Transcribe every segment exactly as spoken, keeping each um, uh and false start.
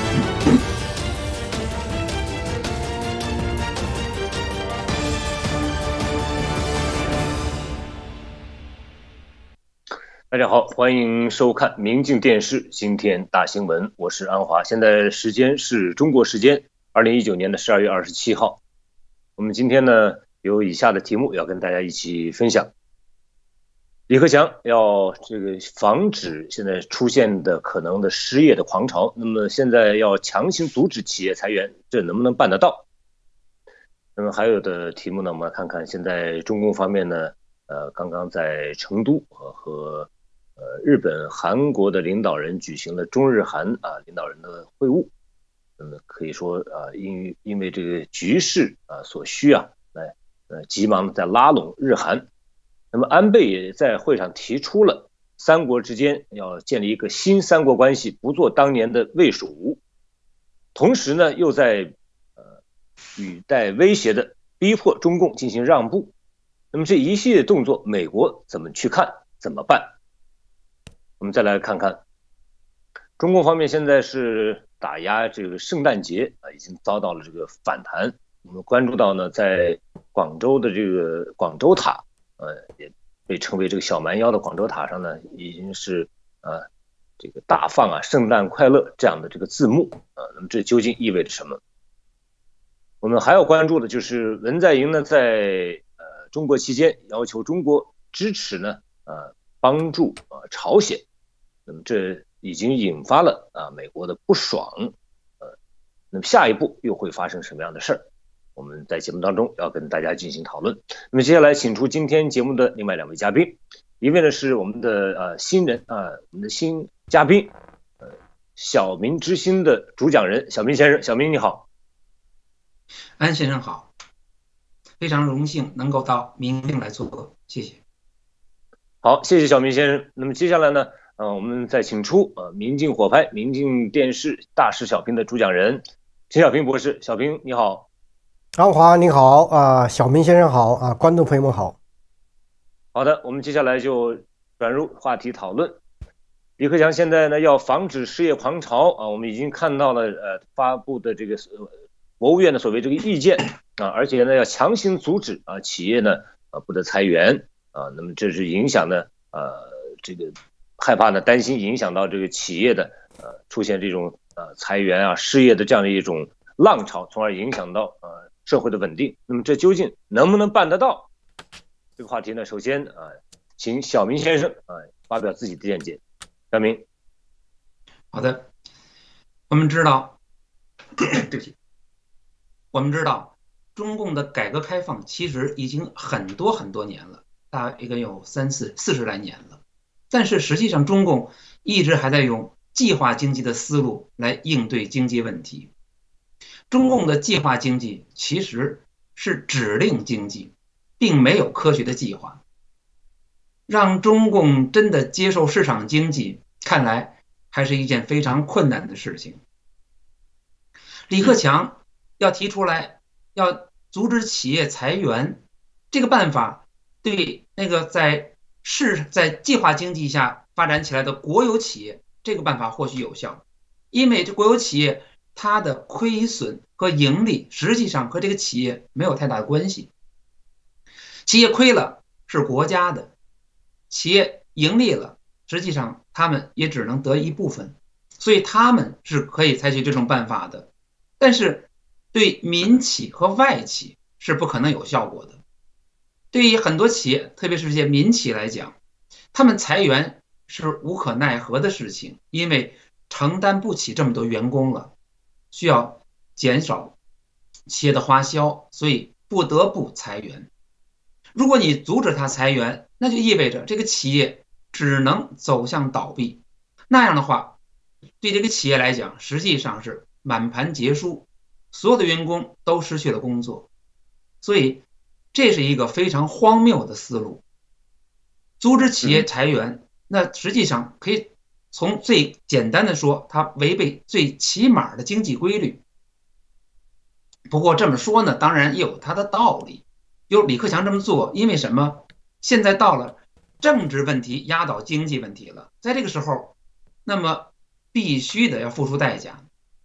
大家好，欢迎收看明镜电视今天大新闻，我是安华。现在时间是中国时间二零一九年的十二月二十七号。我们今天呢有以下的题目要跟大家一起分享。李克强要这个防止现在出现的可能的失业的狂潮，那么现在要强行阻止企业裁员，这能不能办得到？那么还有的题目呢，我们来看看现在中共方面呢，呃，刚刚在成都和和呃，日本、韩国的领导人举行了中日韩啊领导人的会晤，那么可以说啊，因因为这个局势啊所需啊，来呃急忙的在拉拢日韩。那么安倍也在会上提出了三国之间要建立一个新三国关系，不做当年的魏蜀吴。同时呢，又在呃语带威胁的逼迫中共进行让步。那么这一系列动作，美国怎么去看？怎么办？我们再来看看，中共方面现在是打压这个圣诞节啊，已经遭到了这个反弹。我们关注到呢，在广州的这个广州塔，呃，也被称为这个小蛮腰的广州塔上呢，已经是呃这个大放啊"圣诞快乐"这样的这个字幕啊。那么这究竟意味着什么？我们还要关注的就是文在寅呢，在呃中国期间要求中国支持呢，呃帮助啊朝鲜。那么这已经引发了啊美国的不爽，呃，那么下一步又会发生什么样的事儿？我们在节目当中要跟大家进行讨论。那么接下来请出今天节目的另外两位嘉宾，一位呢是我们的呃新人啊、呃，我们的新嘉宾，呃，小民之心的主讲人小民先生，小民你好。 安先生好，非常荣幸能够到明镜来做客，谢谢。 好，谢谢小民先生。那么接下来呢？呃，我们再请出呃明镜火拍、明镜电视大事小评的主讲人陈小平博士。小平你好。 安华你好啊、呃，小明先生好啊、呃，观众朋友们好。 好的，我们接下来就转入话题讨论。李克强现在呢要防止失业狂潮啊，我们已经看到了呃发布的这个国务院的所谓这个意见啊，而且呢要强行阻止啊企业呢啊不得裁员啊，那么这是影响呢呃这个。害怕呢，担心影响到这个企业的呃出现这种呃裁员啊、失业的这样的一种浪潮，从而影响到呃社会的稳定。那么这究竟能不能办得到？这个话题呢，首先啊、呃，请小民先生啊、呃、发表自己的见解。小民， 好的，我们知道，对不起，我们知道中共的改革开放其实已经很多很多年了，大概有三四四十来年了。但是实际上，中共一直还在用计划经济的思路来应对经济问题。中共的计划经济其实是指令经济，并没有科学的计划。让中共真的接受市场经济，看来还是一件非常困难的事情。李克强要提出来要阻止企业裁员，这个办法对那个在是在计划经济下发展起来的国有企业，这个办法或许有效，因为这国有企业它的亏损和盈利实际上和这个企业没有太大的关系。企业亏了是国家的，企业盈利了，实际上他们也只能得一部分，所以他们是可以采取这种办法的。但是对民企和外企是不可能有效果的。对于很多企业，特别是这些民企来讲，他们裁员是无可奈何的事情，因为承担不起这么多员工了，需要减少企业的花销，所以不得不裁员。如果你阻止他裁员，那就意味着这个企业只能走向倒闭。那样的话，对这个企业来讲，实际上是满盘皆输，所有的员工都失去了工作。所以这是一个非常荒谬的思路。阻止企业裁员，那实际上可以从最简单的说，它违背最起码的经济规律。不过这么说呢，当然也有它的道理。有李克强这么做，因为什么？现在到了政治问题压倒经济问题了，在这个时候，那么必须得要付出代价。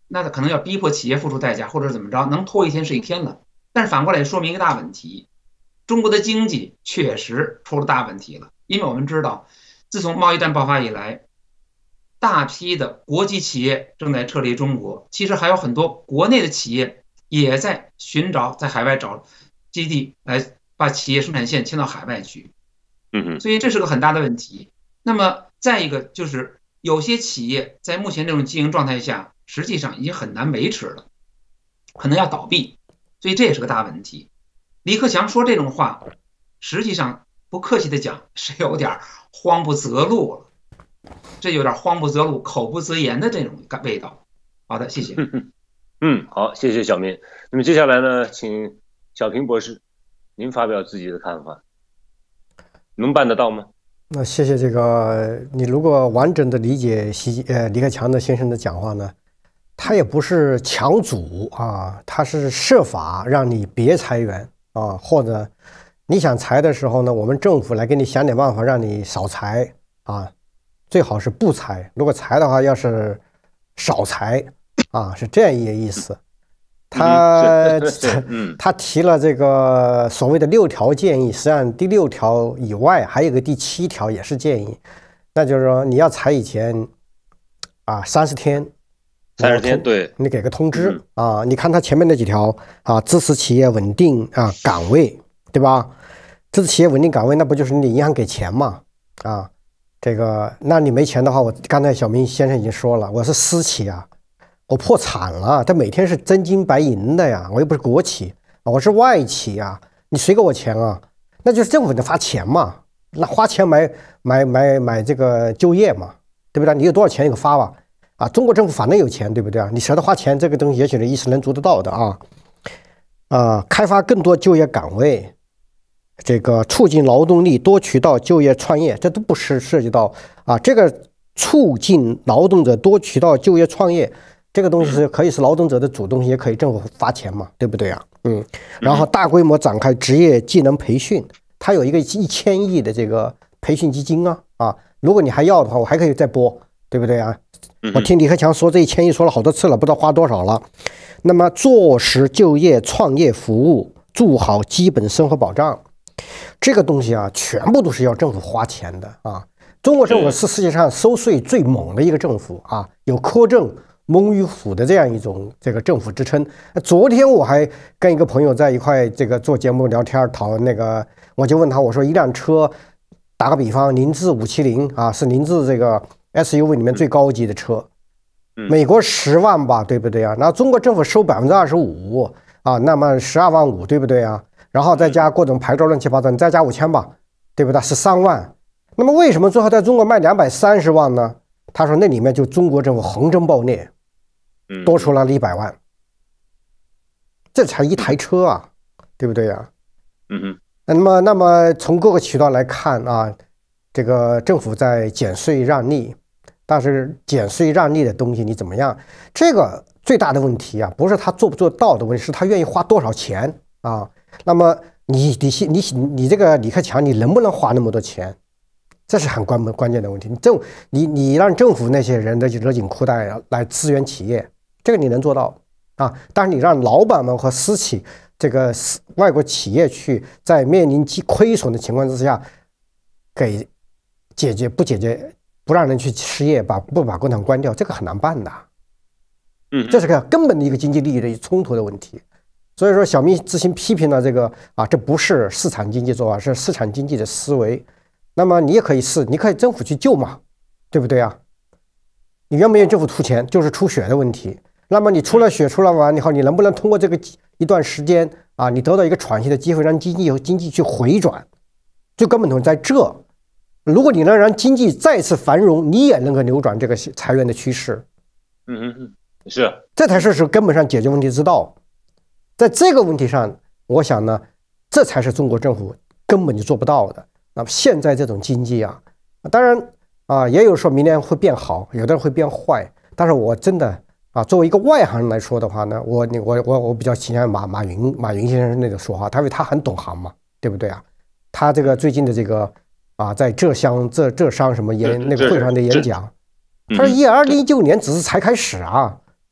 那可能要逼迫企业付出代价，或者怎么着，能拖一天是一天了。但是反过来说明一个大问题，中国的经济确实出了大问题了。因为我们知道，自从贸易战爆发以来，大批的国际企业正在撤离中国，其实还有很多国内的企业也在寻找在海外找基地，来把企业生产线迁到海外去。 嗯， 所以这是个很大的问题。那么再一个就是有些企业在目前这种经营状态下，实际上已经很难维持了，可能要倒闭，所以这也是个大问题。李克强说这种话，实际上不客气的讲，是有点慌不择路了。这有点慌不择路、口不择言的这种味道。好的，谢谢。 嗯，好，谢谢小明。那么接下来呢，请小平博士，您发表自己的看法，能办得到吗？ 那谢谢这个，你如果完整的理解习呃李克强的先生的讲话呢，他也不是强阻啊，他是设法让你别裁员啊，或者你想裁的时候呢，我们政府来给你想点办法让你少裁啊，最好是不裁，如果裁的话，要是少裁啊，是这样一个意思。他他提了这个所谓的六条建议，实际上第六条以外还有个第七条也是建议，那就是说你要裁以前啊三十天， 三十天对， 你给个通知啊。你看他前面那几条啊，支持企业稳定啊岗位，对吧？支持企业稳定岗位，那不就是你银行给钱嘛？啊，这个那你没钱的话，我刚才小明先生已经说了，我是私企啊。我破产了，这每天是真金白银的呀，我又不是国企，我是外企呀，你谁给我钱啊？那就是政府得发钱嘛，那花钱买买买买这个就业嘛，对不对？你有多少钱你给发吧，啊，中国政府反正有钱，对不对啊？你舍得花钱，这个东西也许是一时能做得到的啊，啊，开发更多就业岗位，这个促进劳动力多渠道就业创业，这都不是涉及到啊，这个促进劳动者多渠道就业创业。这个东西是可以是劳动者的主动，也可以政府发钱嘛，对不对啊？嗯，然后大规模展开职业技能培训，它有一个一千亿的这个培训基金啊啊，如果你还要的话，我还可以再拨，对不对啊？我听李克强说这一千亿说了好多次了，不知道花多少了。那么做实就业创业服务，做好基本生活保障，这个东西啊，全部都是要政府花钱的啊。中国政府是世界上收税最猛的一个政府啊，有苛政猛于虎的这样一种这个政府支撑。昨天我还跟一个朋友在一块这个做节目聊天讨那个，我就问他，我说一辆车，打个比方，凌志五七零啊，是凌志这个 S U V 里面最高级的车，美国十万吧，对不对啊？然后中国政府收百分之二十五啊，那么十二万五，对不对啊？然后再加各种牌照乱七八糟，你再加五千吧，对不对？十三万。那么为什么最后在中国卖两百三十万呢？他说那里面就中国政府横征暴敛。多出来了一百万，这才一台车啊，对不对呀？ 嗯哼。 那么，那么从各个渠道来看啊，这个政府在减税让利，但是减税让利的东西你怎么样？这个最大的问题啊，不是他做不做到的问题，是他愿意花多少钱啊？那么你你你你你这个李克强，你能不能花那么多钱？这是很关关键的问题。你政你你让政府那些人的勒紧裤带来支援企业。这个你能做到啊？但是你让老板们和私企这个外国企业去在面临亏损的情况之下，给解决不解决不让人去失业，把不把工厂关掉，这个很难办的。 嗯， 这是个根本的一个经济利益的冲突的问题。所以说，小明之前批评了这个啊，这不是市场经济做法，是市场经济的思维。那么你也可以试，你可以政府去救嘛，对不对啊？你愿不愿意政府出钱，就是出血的问题。那么你出了血出了完以后，你能不能通过这个一段时间啊，你得到一个喘息的机会，让经济和经济去回转？最根本的在这，如果你能让经济再次繁荣，你也能够扭转这个裁员的趋势。 嗯嗯嗯，是， 这才是是根本上解决问题之道。在这个问题上，我想呢，这才是中国政府根本就做不到的。那么现在这种经济啊，当然啊，也有说明年会变好，有的人会变坏，但是我真的。啊，作为一个外行人来说的话呢，我我我我比较倾向马马云马云先生那个说话，他因为他很懂行嘛，对不对啊？他这个最近的这个啊，在浙湘浙浙商什么演那个会上的演讲，他说一二零一九年只是才开始啊，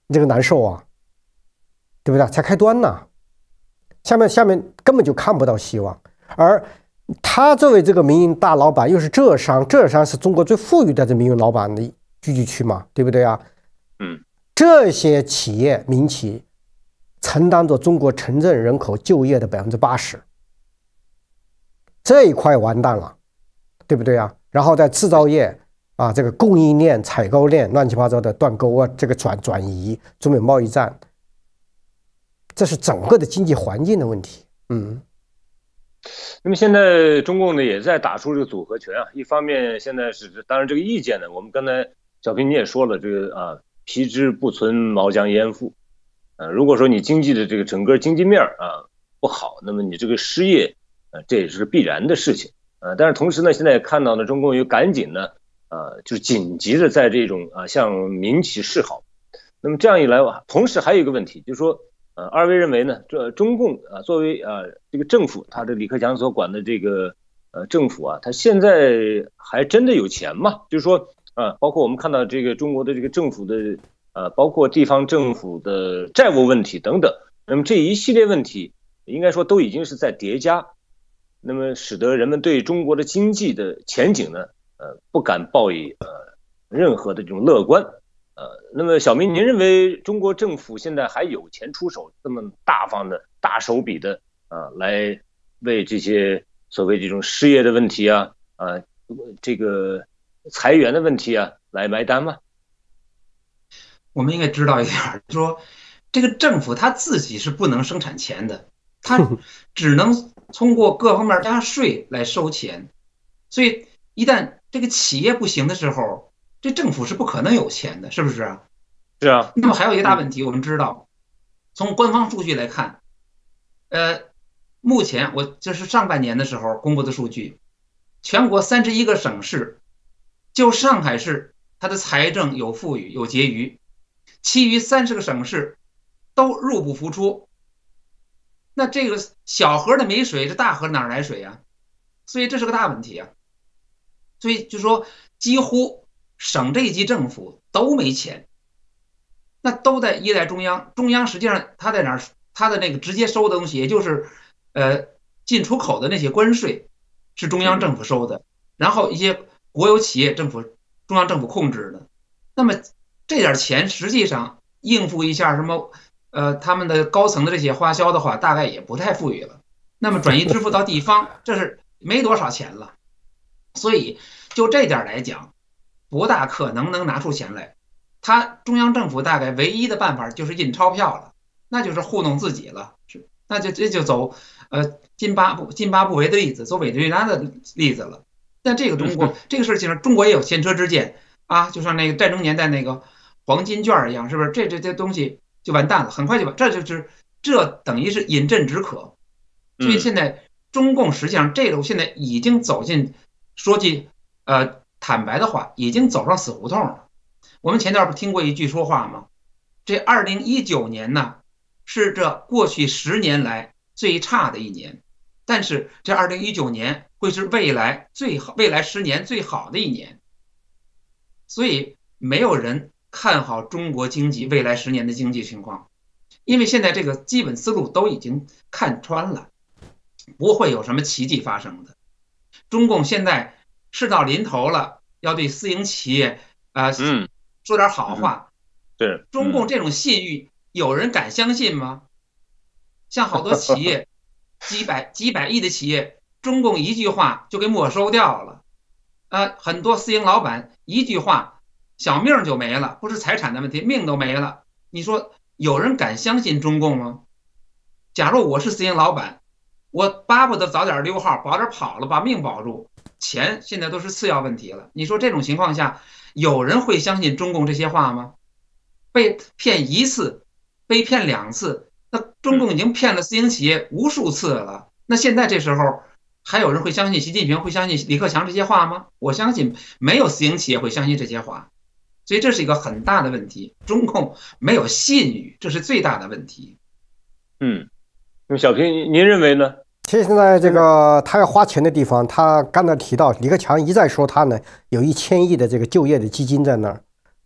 这个难受啊，对不对？才开端呢，下面下面根本就看不到希望。而他作为这个民营大老板，又是浙商，浙商是中国最富裕的这民营老板的聚集区嘛，对不对啊？ 嗯， 这些企业民企承担着中国城镇人口就业的百分之八十，这一块完蛋了，对不对啊？然后在制造业啊，这个供应链、采购链乱七八糟的断钩啊，这个转转移，中美贸易战，这是整个的经济环境的问题。嗯。 那么现在中共呢也在打出这个组合拳啊，一方面现在是当然这个意见呢，我们刚才小平你也说了，这个啊皮之不存，毛将焉附。呃，如果说你经济的这个整个经济面啊不好，那么你这个失业，呃这也是必然的事情。呃，但是同时呢，现在也看到呢，中共又赶紧呢，呃就是紧急的在这种啊向民企示好。那么这样一来，同时还有一个问题，就是说。呃，二位认为呢？这中共啊，作为啊这个政府，他的李克强所管的这个呃政府啊，他现在还真的有钱吗？就是说啊，包括我们看到这个中国的这个政府的呃，包括地方政府的债务问题等等，那么这一系列问题，应该说都已经是在叠加，那么使得人们对中国的经济的前景呢，呃，不敢抱以呃任何的这种乐观。呃，那么小明，您认为中国政府现在还有钱出手这么大方的大手笔的啊、呃，来为这些所谓这种失业的问题啊啊、呃、这个裁员的问题啊来埋单吗？ 我们应该知道一点，说这个政府他自己是不能生产钱的，他只能通过各方面加税来收钱，所以一旦这个企业不行的时候，这政府是不可能有钱的，是不是啊？ 是啊。 那么还有一个大问题，我们知道，从官方数据来看，呃，目前我这是上半年的时候公布的数据，全国三十一个省市，就上海市它的财政有富裕有结余，其余三十个省市都入不敷出。那这个小河的没水，这大河哪来水呀？所以这是个大问题啊。所以就说几乎省这一级政府都没钱，那都在依赖中央。中央实际上他在哪儿？他的那个直接收的东西，也就是呃进出口的那些关税，是中央政府收的，然后一些国有企业政府中央政府控制的。那么这点钱实际上应付一下什么呃他们的高层的这些花销的话，大概也不太富裕了。那么转移支付到地方，这是没多少钱了。所以就这点来讲，不大可能能拿出钱来。他中央政府大概唯一的办法就是印钞票了，那就是糊弄自己了，是那就这就走呃津巴布津巴布韦的例子，走委内瑞拉的例子了。但这个中国这个事情，中国也有前车之鉴啊，就像那个战争年代那个黄金券一样，是不是？这这这东西就完蛋了，很快就完，这就是这等于是饮鸩止渴。所以现在中共实际上这种现在已经走进，说句呃坦白的话，已经走上死胡同了。我们前段不听过一句说话吗？这二零一九年呢，是这过去十年来最差的一年，但是这二零一九年会是未来最好未来十年最好的一年。所以没有人看好中国经济未来十年的经济情况，因为现在这个基本思路都已经看穿了，不会有什么奇迹发生的。中共现在事到临头了，要对私营企业啊、呃嗯、说点好话。 对、嗯， 中共这种信誉，有人敢相信吗？像好多企业，几百几百亿的企业，中共一句话就给没收掉了。啊，很多私营老板一句话，小命就没了，不是财产的问题，命都没了。你说有人敢相信中共吗？假如我是私营老板，我巴不得早点溜号，早点跑了，把命保住。钱现在都是次要问题了。你说这种情况下，有人会相信中共这些话吗？被骗一次，被骗两次，那中共已经骗了私营企业无数次了。那现在这时候还有人会相信习近平，会相信李克强这些话吗？我相信没有私营企业会相信这些话。所以这是一个很大的问题，中共没有信誉，这是最大的问题。 嗯，那么小平您认为呢？ 其实现在这个他要花钱的地方，他刚才提到李克强一再说他呢有一千亿的这个就业的基金在那儿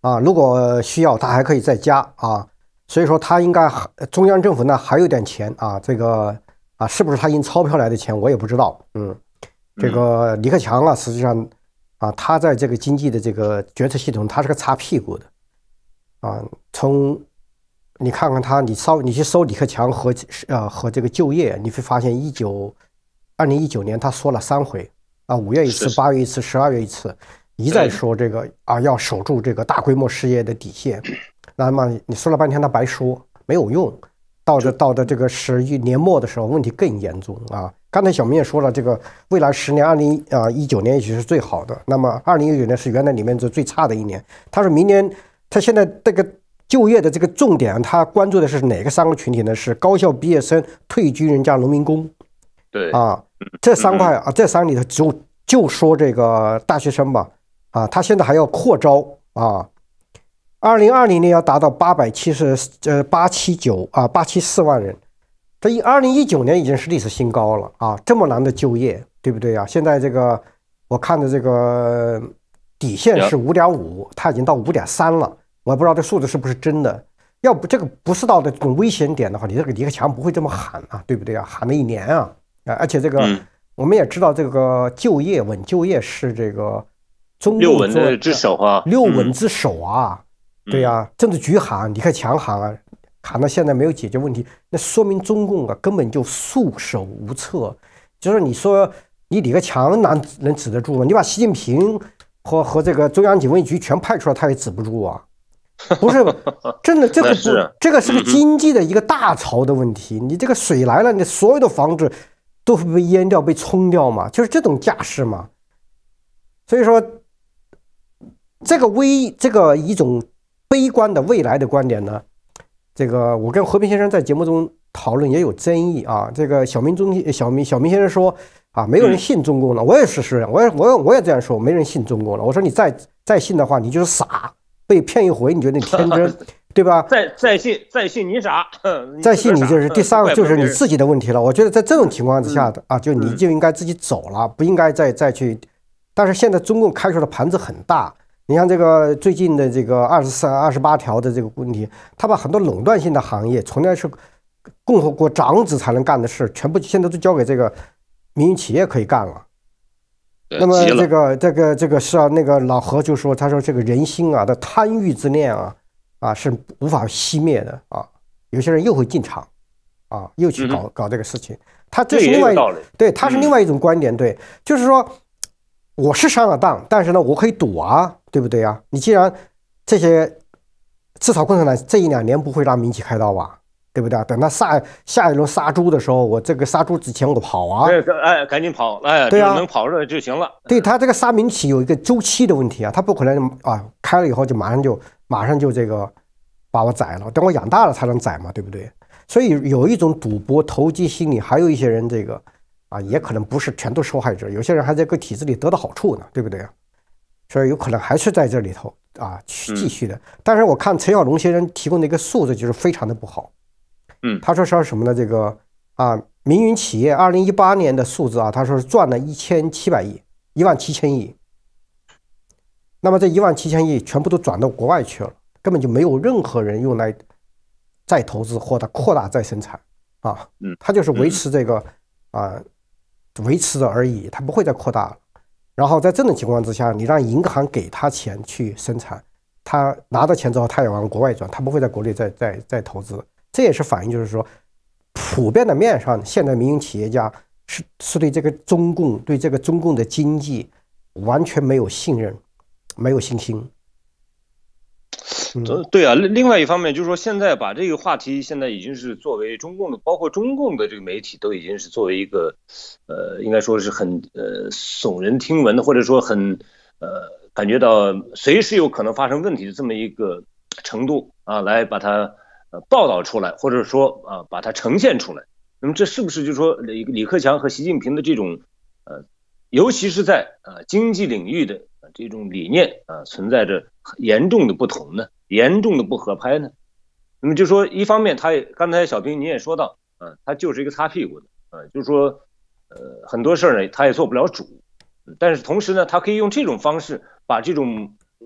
啊，如果需要，他还可以再加啊。所以说他应该还中央政府呢还有点钱啊，这个啊是不是他印钞票来的钱我也不知道。嗯，这个李克强啊，实际上啊他在这个经济的这个决策系统，他是个擦屁股的啊。从你看看他，你搜你去搜李克强和呃和这个就业，你会发现一九二零一九年他说了三回啊，五月一次，八月一次，十二月一次，一再说这个啊要守住这个大规模失业的底线。那么你说了半天他白说，没有用。到的到的这个十一年末的时候，问题更严重啊。刚才小明也说了，这个未来十年，二零啊一九年也许是最好的，那么二零一九年是原来里面是最差的一年。他说明年他现在这个就业的这个重点，他关注的是哪个三个群体呢？是高校毕业生、退居人家农民工。 对啊，这三块啊，这三里头就就说这个大学生吧，啊，他现在还要扩招啊。二零二零年要达到八百七十呃八七九啊八七四万人，这一二零一九年已经是历史新高了啊！这么难的就业，对不对啊？现在这个我看的这个底线是五点五，它已经到五点三了，我也不知道这数字是不是真的。要不这个不是到的这种危险点的话，你这个李克强不会这么喊啊，对不对啊？喊了一年啊啊！而且这个、嗯、我们也知道，这个就业稳就业是这个中六稳的之首啊， 六稳之首啊。嗯对呀、啊，政治局喊，李克强喊啊，喊到现在没有解决问题，那说明中共啊根本就束手无策。就是你说你李克强能能止得住吗？你把习近平和和这个中央警卫局全派出来，他也止不住啊。不是，真的这个不，这个是个经济的一个大潮的问题。你这个水来了，你所有的房子都会被淹掉、被冲掉嘛，就是这种架势嘛。所以说，这个危这个一种。悲观的未来的观点呢，这个我跟和平先生在节目中讨论也有争议啊。这个小明中小明小明先生说啊，没有人信中共了，我也是是，我也我也我也这样说，没人信中共了。我说你再再信的话，你就是傻，被骗一回，你觉得你天真，对吧？ 再再信再信你傻， 再信你就是第三个就是你自己的问题了。我觉得在这种情况之下的啊，就你就应该自己走了，不应该再再去。但是现在中共开出的盘子很大。你像这个最近的这个二十三、二十八条的这个问题，他把很多垄断性的行业，从来是共和国长子才能干的事，全部现在都交给这个民营企业可以干了。那么这个这个这个是啊，那个老何就说，他说这个人心啊的贪欲之念啊啊是无法熄灭的啊，有些人又会进场啊，又去搞搞这个事情。他这是另外对，他是另外一种观点，对，就是说。我是上了当，但是呢，我可以赌啊，对不对啊？你既然这些，至少共产党这一两年不会让民企开刀吧，对不对啊？等他下下一轮杀猪的时候，我这个杀猪之前我跑啊， 哎，赶紧跑，哎，对啊，能跑着就行了。 对他这个杀民企有一个周期的问题啊，他不可能啊开了以后就马上就马上就这个把我宰了，等我养大了才能宰嘛，对不对？所以有一种赌博投机心理，还有一些人这个。啊，也可能不是全都受害者，有些人还在这个体制里得到好处呢，对不对啊？所以有可能还是在这里头啊去继续的。嗯、但是我看陈小龙先生提供的一个数字就是非常的不好。 嗯， 他说是什么呢？这个啊，民营企业二零一八年的数字啊，他说是赚了一千七百亿，一万七千亿。那么这一万七千亿全部都转到国外去了，根本就没有任何人用来再投资或者扩大再生产啊。 嗯， 他就是维持这个啊。维持着而已，它不会再扩大了。然后在这种情况之下，你让银行给他钱去生产，他拿到钱之后，他也往国外转，他不会在国内再再再投资。这也是反映，就是说，普遍的面上，现在民营企业家是是对这个中共、对这个中共的经济完全没有信任，没有信心。 嗯、对啊，另外一方面就是说，现在把这个话题现在已经是作为中共的，包括中共的这个媒体都已经是作为一个，呃，应该说是很呃耸人听闻的，或者说很呃感觉到随时有可能发生问题的这么一个程度啊，来把它呃报道出来，或者说啊把它呈现出来。那么这是不是就是说李李克强和习近平的这种呃，尤其是在啊经济领域的这种理念啊存在着严重的不同呢？严重的不合拍呢？那么就说一方面，他也刚才小平你也说到，啊，他就是一个擦屁股的，啊，就是说，呃，很多事呢他也做不了主，但是同时呢，他可以用这种方式把这种，嗯，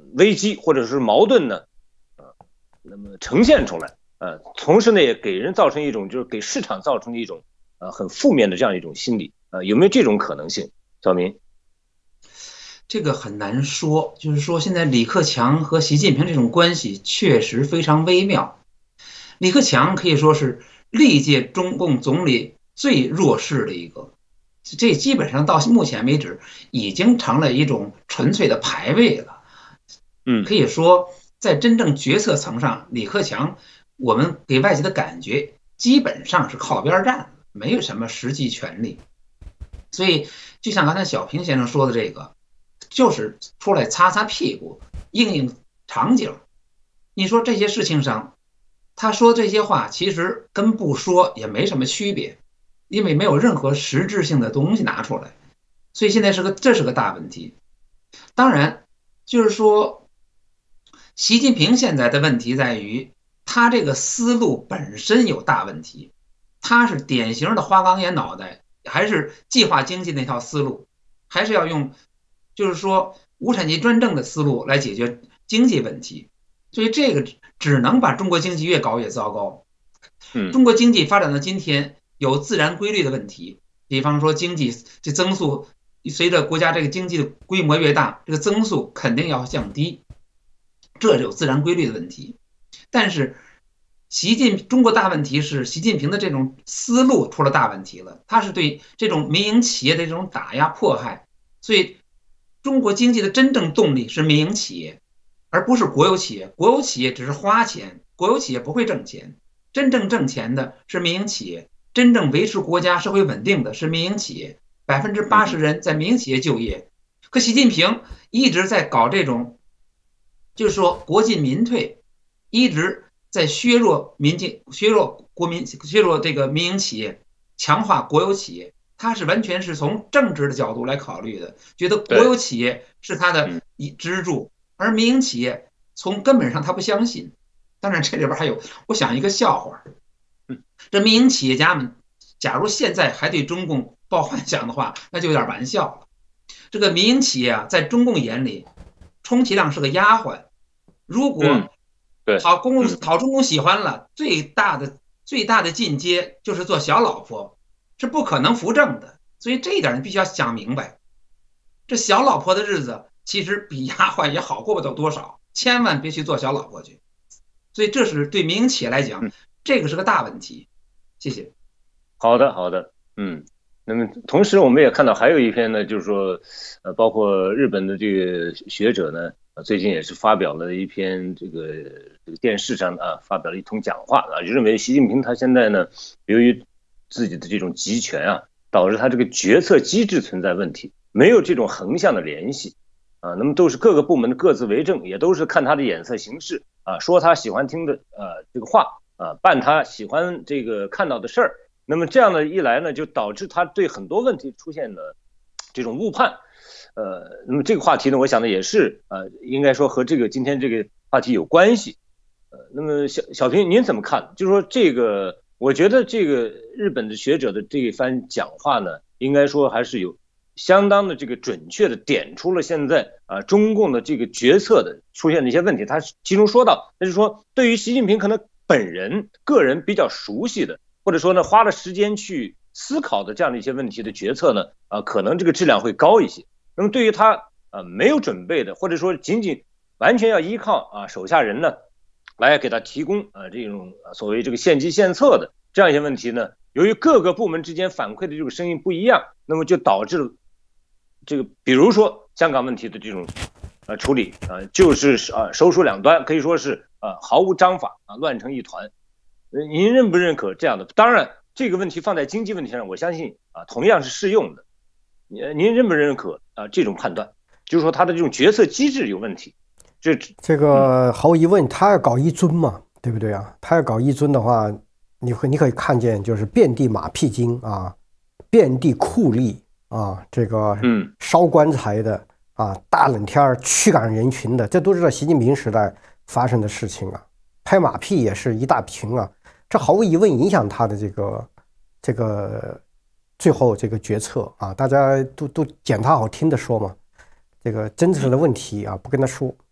危机或者是矛盾呢，呃，那么呈现出来，呃，同时呢也给人造成一种就是给市场造成的一种呃很负面的这样一种心理，呃，有没有这种可能性？小明， 这个很难说，就是说现在李克强和习近平这种关系确实非常微妙。李克强可以说是历届中共总理最弱势的一个，这基本上到目前为止已经成了一种纯粹的排位了。 嗯， 可以说在真正决策层上，李克强我们给外界的感觉基本上是靠边站，没有什么实际权利。所以就像刚才小平先生说的，这个就是出来擦擦屁股，应应场景。你说这些事情上，他说这些话其实跟不说也没什么区别，因为没有任何实质性的东西拿出来。所以现在是个这是个大问题。当然就是说习近平现在的问题在于他这个思路本身有大问题，他是典型的花岗岩脑袋，还是计划经济那套思路，还是要用就是说无产阶级专政的思路来解决经济问题。所以这个只能把中国经济越搞越糟糕。中国经济发展到今天有自然规律的问题，比方说经济这增速随着国家这个经济的规模越大，这个增速肯定要降低，这有自然规律的问题。但是习近中国大问题是习近平的这种思路出了大问题了，他是对这种民营企业的这种打压迫害。所以中国经济的真正动力是民营企业，而不是国有企业。国有企业只是花钱，国有企业不会挣钱，真正挣钱的是民营企业，真正维持国家社会稳定的是民营企业，百分之八十人在民营企业就业。可习近平一直在搞这种就是说国进民退，一直在削弱民进削弱国民削弱这个民营企业，强化国有企业。他是完全是从政治的角度来考虑的，觉得国有企业是他的支柱，而民营企业从根本上他不相信。当然这里边还有我想一个笑话，这民营企业家们假如现在还对中共抱幻想的话，那就有点玩笑了。这个民营企业啊，在中共眼里充其量是个丫鬟，如果讨公共讨中共喜欢了，最大的最大的进阶就是做小老婆，是不可能扶正的。所以这一点你必须要想明白，这小老婆的日子其实比丫鬟也好过不了多少，千万别去做小老婆去。所以这是对民营企业来讲，这个是个大问题。谢谢。 好的，好的，嗯。那么同时我们也看到还有一篇呢，就是说，呃，包括日本的这个学者呢，最近也是发表了一篇这个这个电视上啊发表了一通讲话啊，就认为习近平他现在呢，由于自己的这种集权啊，导致他这个决策机制存在问题，没有这种横向的联系啊，那么都是各个部门各自为政，也都是看他的眼色行事啊，说他喜欢听的呃这个话啊，办他喜欢这个看到的事儿。那么这样的一来呢，就导致他对很多问题出现了这种误判，呃，那么这个话题呢，我想的也是呃，应该说和这个今天这个话题有关系，呃，那么小小平您怎么看？就是说这个，我觉得这个日本的学者的这一番讲话呢，应该说还是有相当的这个准确的点出了现在啊、呃、中共的这个决策的出现的一些问题。他其中说到，那就是说对于习近平可能本人个人比较熟悉的。或者说呢，花了时间去思考的这样的一些问题的决策呢，啊、呃，可能这个质量会高一些。那么对于他啊、呃、没有准备的，或者说仅仅完全要依靠啊手下人呢，来给他提供啊、呃、这种所谓这个献计献策的这样一些问题呢，由于各个部门之间反馈的这个声音不一样，那么就导致了这个，比如说香港问题的这种呃处理啊、呃，就是啊、呃、手鼠两端，可以说是啊、呃、毫无章法啊，乱成一团。您认不认可这样的？当然，这个问题放在经济问题上，我相信啊，同样是适用的。您您认不认可啊这种判断？就是说他的这种决策机制有问题。这这个毫无疑问，他要搞一尊嘛，对不对啊？他要搞一尊的话，你会你可以看见就是遍地马屁精啊，遍地酷吏啊，这个嗯烧棺材的啊，大冷天驱赶人群的，这都是在习近平时代发生的事情啊。拍马屁也是一大群啊。这毫无疑问影响他的这个这个最后这个决策啊，大家都都捡他好听的说嘛，这个真实的问题啊不跟他说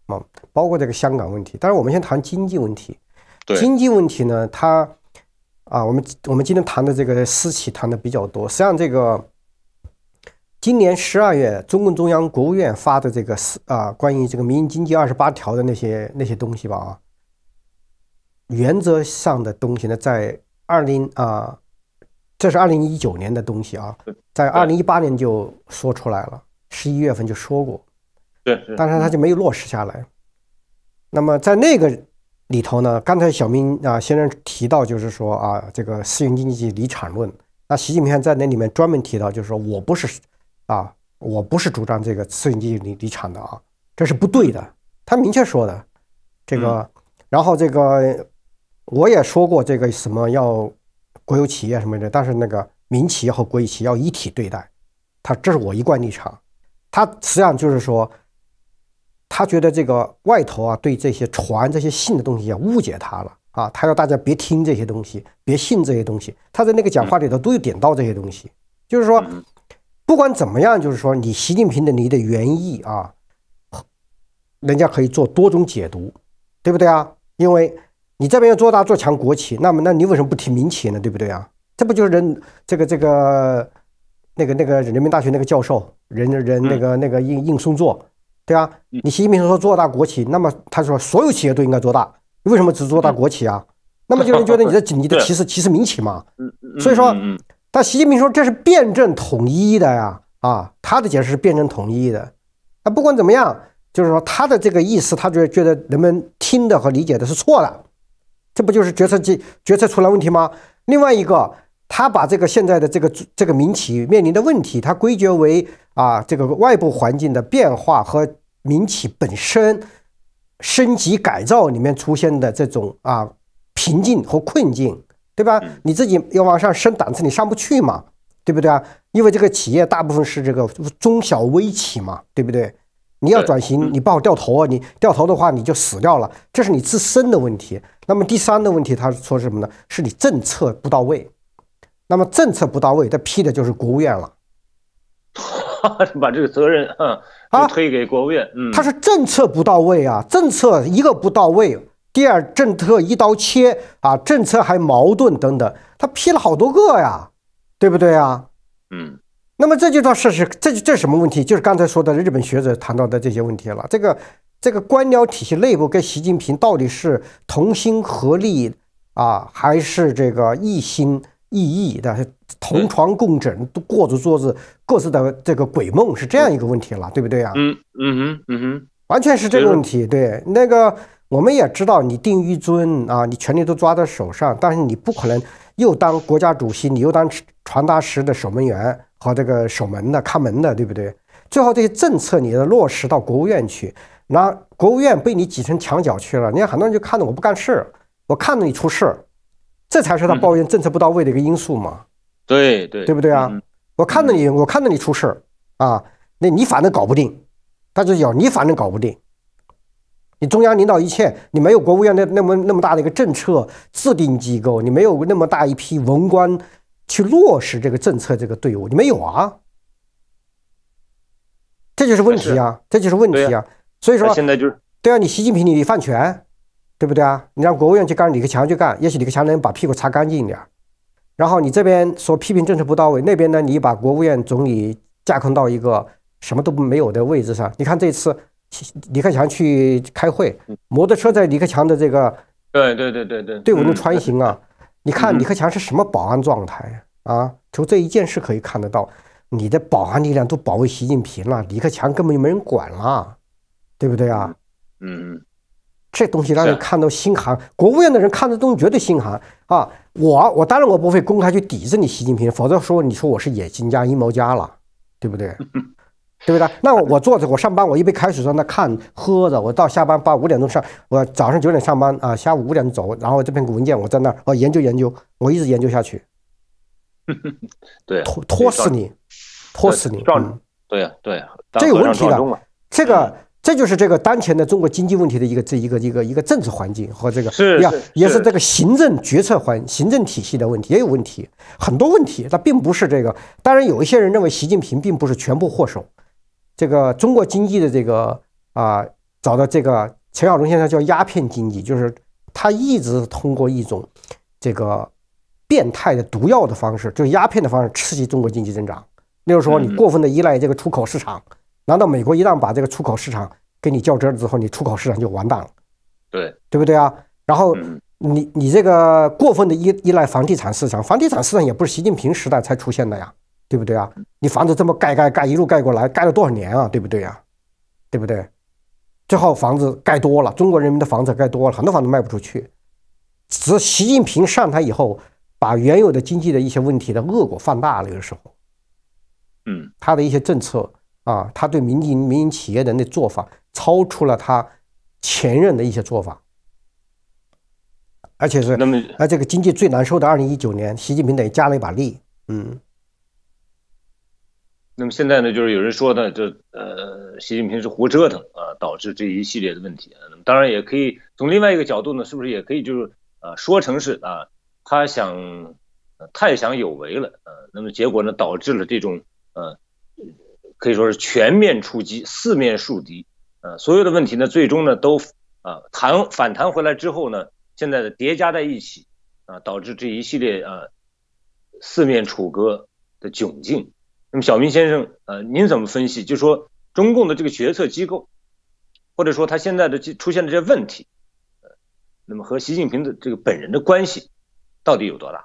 啊，包括这个香港问题。但是我们先谈经济问题。 对， 经济问题呢，它啊，我们我们今天谈的这个私企谈的比较多。实际上，这个今年十二月，中共中央、国务院发的这个啊关于这个民营经济二十八条的那些那些东西吧啊，原则上的东西呢，在二零啊，这是二零一九年的东西啊，在二零一八年就说出来了，十一月份就说过， 对， 但是它就没有落实下来。那么在那个里头呢，刚才小明啊先生提到，就是说啊，这个私营经济离场论。那习近平在那里面专门提到，就是说我不是啊，我不是主张这个私营经济离离场的啊，这是不对的。他明确说的这个，嗯、然后这个我也说过这个什么要国有企业什么的，但是那个民企业和国有企业要一体对待。他这是我一贯立场。他实际上就是说。他觉得这个外头啊，对这些传这些信的东西啊误解他了啊，他要大家别听这些东西，别信这些东西。他在那个讲话里头都有点到这些东西，就是说，不管怎么样，就是说你习近平的你的原意啊，人家可以做多种解读，对不对啊？因为你这边要做大做强国企，那么那你为什么不提民企呢？对不对啊？这不就是人这个这个那个那个人民大学那个教授人人那个那个应应松作。对啊，你习近平说做大国企，那么他说所有企业都应该做大，你为什么只做大国企啊？那么就有人觉得你的你的歧视歧视民企嘛？所以说，但习近平说这是辩证统一的呀，啊，他的解释是辩证统一的。那不管怎么样，就是说他的这个意思，他觉得觉得人们听的和理解的是错的，这不就是决策决决策出了问题吗？另外一个，他把这个现在的这个这个民企面临的问题，他归结为啊这个外部环境的变化和民企本身升级改造里面出现的这种啊瓶颈和困境，对吧？你自己要往上升档次，你上不去嘛，对不对啊？因为这个企业大部分是这个中小微企嘛，对不对？你要转型，你不好掉头啊，你掉头的话你就死掉了，这是你自身的问题。那么第三的问题，他说什么呢？是你政策不到位。那么政策不到位，这批的就是国务院了。 把这个责任啊推给国务院。嗯， 他是政策不到位啊，政策一个不到位，第二政策一刀切啊，政策还矛盾等等，他批了好多个呀，对不对啊？ 嗯， 那么这就叫是是这这什么问题？就是刚才说的日本学者谈到的这些问题了。这个这个官僚体系内部跟习近平到底是同心合力啊，还是这个一心一意的同床共枕，都过着桌子各自的这个鬼梦，是这样一个问题了，对不对啊？ 嗯嗯哼嗯哼， 完全是这个问题。对，那个我们也知道，你定于尊啊，你权力都抓在手上，但是你不可能又当国家主席，你又当传达室的守门员和这个守门的看门的，对不对？最后这些政策你要落实到国务院去，那国务院被你挤成墙角去了，你看很多人就看着我不干事，我看着你出事。这才是他抱怨政策不到位的一个因素嘛？ 对对， 对不对啊？我看着你，我看着你出事啊，那你反正搞不定，他就有你反正搞不定。你中央领导一切，你没有国务院那那么那么大的一个政策制定机构，你没有那么大一批文官去落实这个政策这个队伍，你没有啊？这就是问题啊，这就是问题啊。所以说现在就是对啊，你习近平你犯权。对不对啊？你让国务院去干，李克强去干，也许李克强能把屁股擦干净一点。然后你这边说批评政策不到位，那边呢，你把国务院总理架空到一个什么都没有的位置上。你看这次李克强去开会，摩托车在李克强的这个对对对对对队伍中穿行啊，你看李克强是什么保安状态啊？从这一件事可以看得到，你的保安力量都保卫习近平了，李克强根本就没人管了，对不对啊？ 嗯。 这东西让人看到心寒，国务院的人看这东西绝对心寒啊！我我当然我不会公开去抵制你习近平，否则说你说我是野心家、阴谋家了，对不对？对不对？那我坐着我上班，我一杯开水在那看喝着，我到下班八五点钟上，我早上九点上班啊，下午五点走，然后这篇文件我在那儿哦研究研究，我一直研究下去， 对， 拖拖死你，拖死你， 嗯，对呀对呀， 这有问题的，这个。这就是这个当前的中国经济问题的一个这一个一个一个政治环境和这个是也也是这个行政决策环行政体系的问题，也有问题，很多问题，它并不是这个。当然，有一些人认为习近平并不是全部祸首，这个中国经济的这个啊、呃， 找到这个陈小龙现在叫鸦片经济，就是他一直通过一种这个变态的毒药的方式，就是鸦片的方式刺激中国经济增长。例如说，你过分的依赖这个出口市场，难道美国一旦把这个出口市场给你较真之后，你出口市场就完蛋了？ 对， 对不对啊？然后你你这个过分的依依赖房地产市场，房地产市场也不是习近平时代才出现的呀，对不对啊？你房子这么盖盖盖一路盖过来，盖了多少年啊？对不对啊？对不对？最后房子盖多了，中国人民的房子盖多了，很多房子卖不出去。只是习近平上台以后，把原有的经济的一些问题的恶果放大了。有时候， 嗯， 他的一些政策啊，他对民营民营企业的那做法，超出了他前任的一些做法。而且是， 那么， 而这个经济最难受的二零一九年，习近平等于加了一把力，嗯。 那么现在呢，就是有人说呢，这呃，习近平是胡折腾啊，导致这一系列的问题啊。那么当然也可以从另外一个角度呢，是不是也可以就是啊，说成是啊，他想、呃、太想有为了啊，那么结果呢，导致了这种呃，可以说是全面出击、四面树敌啊，所有的问题呢，最终呢都啊弹反弹回来之后呢，现在的叠加在一起啊，导致这一系列啊四面楚歌的窘境。那么小明先生，呃，您怎么分析？就是说中共的这个决策机构，或者说他现在的出现的这些问题，呃，那么和习近平的这个本人的关系到底有多大？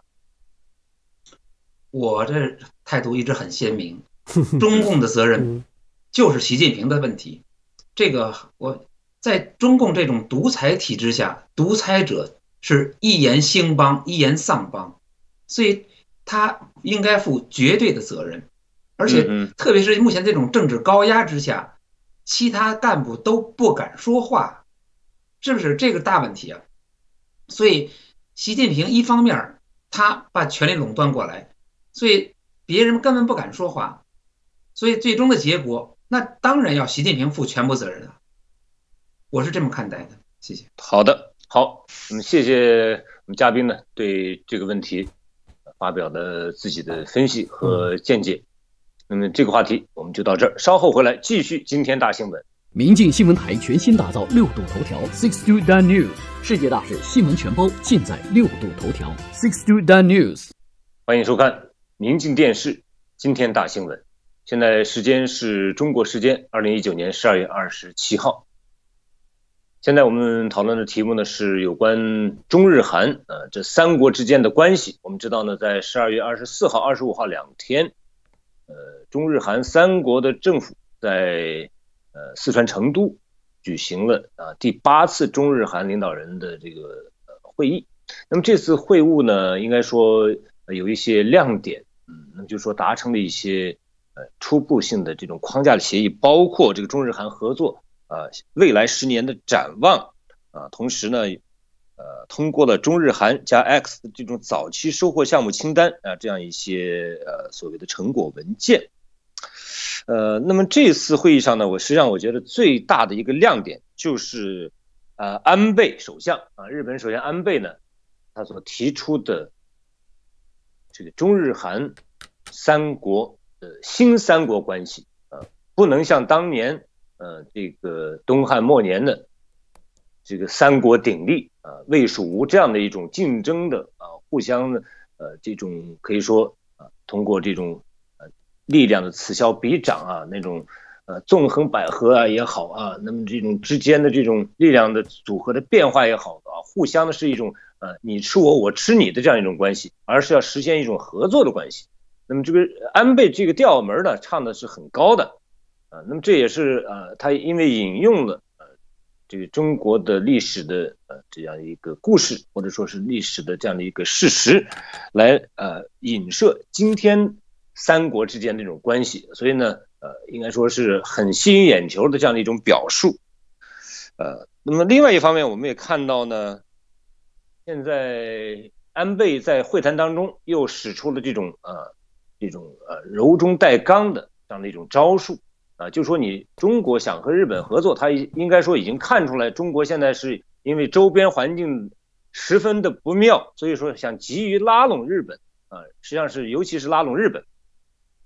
我这态度一直很鲜明，中共的责任就是习近平的问题。这个我在中共这种独裁体制下，独裁者是一言兴邦，一言丧邦，所以他应该负绝对的责任。而且特别是目前这种政治高压之下，其他干部都不敢说话，是不是这个大问题啊？所以习近平一方面他把权力垄断过来，所以别人根本不敢说话，所以最终的结果那当然要习近平负全部责任了。我是这么看待的，谢谢。 好的，好，那么谢谢我们嘉宾呢对这个问题发表的自己的分析和见解。那么这个话题我们就到这儿，稍后回来继续今天大新闻。 明镜新闻台全新打造六度头条 Six Do That News， 世界大事新闻全包尽在六度头条 Six Do That News。 欢迎收看明镜电视今天大新闻。现在时间是中国时间二零一九年十二月二十七号。现在我们讨论的题目呢是有关中日韩呃这三国之间的关系。我们知道呢，在十二月二十四号、二十五号两天。呃，中日韩三国的政府在呃四川成都举行了啊第八次中日韩领导人的这个呃会议。那么这次会晤呢，应该说有一些亮点，嗯，那么就是说达成了一些呃初步性的这种框架的协议，包括这个中日韩合作啊、呃、未来十年的展望啊，同时呢。呃，通过了中日韩加 X 的这种早期收获项目清单啊，这样一些呃所谓的成果文件。呃，那么这次会议上呢，我实际上我觉得最大的一个亮点就是呃安倍首相啊，日本首相安倍呢，他所提出的这个中日韩三国的新三国关系啊，不能像当年呃这个东汉末年的这个三国鼎立啊，魏蜀吴这样的一种竞争的啊，互相的呃这种可以说啊，通过这种呃力量的此消彼长啊，那种呃纵横捭阖啊也好啊，那么这种之间的这种力量的组合的变化也好啊，互相的是一种呃你吃我我吃你的这样一种关系，而是要实现一种合作的关系。那么这个安倍这个调门呢，唱的是很高的啊，那么这也是呃他因为引用了。这个中国的历史的呃这样一个故事，或者说是历史的这样的一个事实，来呃影射今天三国之间的这种关系，所以呢呃应该说是很吸引眼球的这样的一种表述。呃，那么另外一方面，我们也看到呢，现在安倍在会谈当中又使出了这种呃这种呃柔中带刚的这样的一种招数。啊，就说你中国想和日本合作，他应该说已经看出来，中国现在是因为周边环境十分的不妙，所以说想急于拉拢日本啊，实际上是尤其是拉拢日本，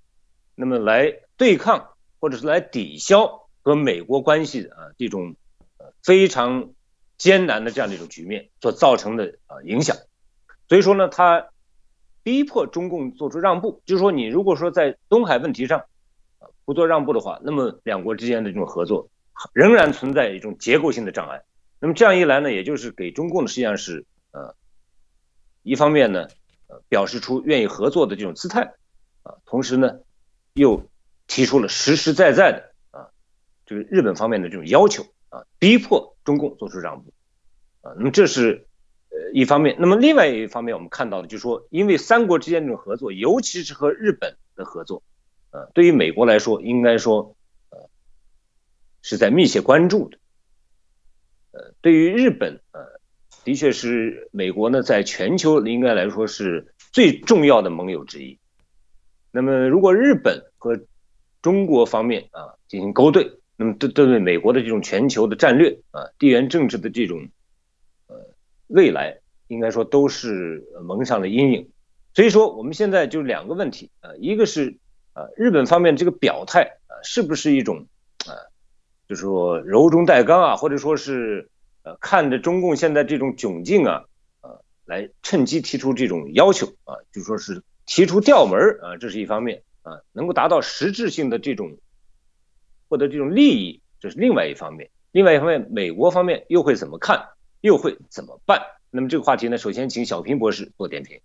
那么来对抗或者是来抵消和美国关系的啊这种非常艰难的这样的一种局面所造成的啊影响。所以说呢，他逼迫中共做出让步，就是说你如果说在东海问题上不做让步的话，那么两国之间的这种合作仍然存在一种结构性的障碍。那么这样一来呢，也就是给中共的实际上是呃一方面呢呃表示出愿意合作的这种姿态啊，同时呢又提出了实实在在的啊这个日本方面的这种要求啊，逼迫中共做出让步啊。那么这是呃一方面。那么另外一方面，我们看到的就是说，因为三国之间这种合作，尤其是和日本的合作，呃，对于美国来说，应该说呃是在密切关注的。呃，对于日本，呃，的确是美国呢在全球应该来说是最重要的盟友之一。那么，如果日本和中国方面啊进行勾兑，那么对对美国的这种全球的战略啊、地缘政治的这种呃未来，应该说都是蒙上了阴影。所以说，我们现在就两个问题啊、呃，一个是啊、呃、日本方面这个表态啊、呃、是不是一种啊、呃、就是说柔中带刚啊，或者说是呃看着中共现在这种窘境啊，呃来趁机提出这种要求啊，就说是提出调门啊，这是一方面啊，能够达到实质性的这种获得这种利益，这是另外一方面。另外一方面，美国方面又会怎么看，又会怎么办？那么这个话题呢，首先请小平博士做点评。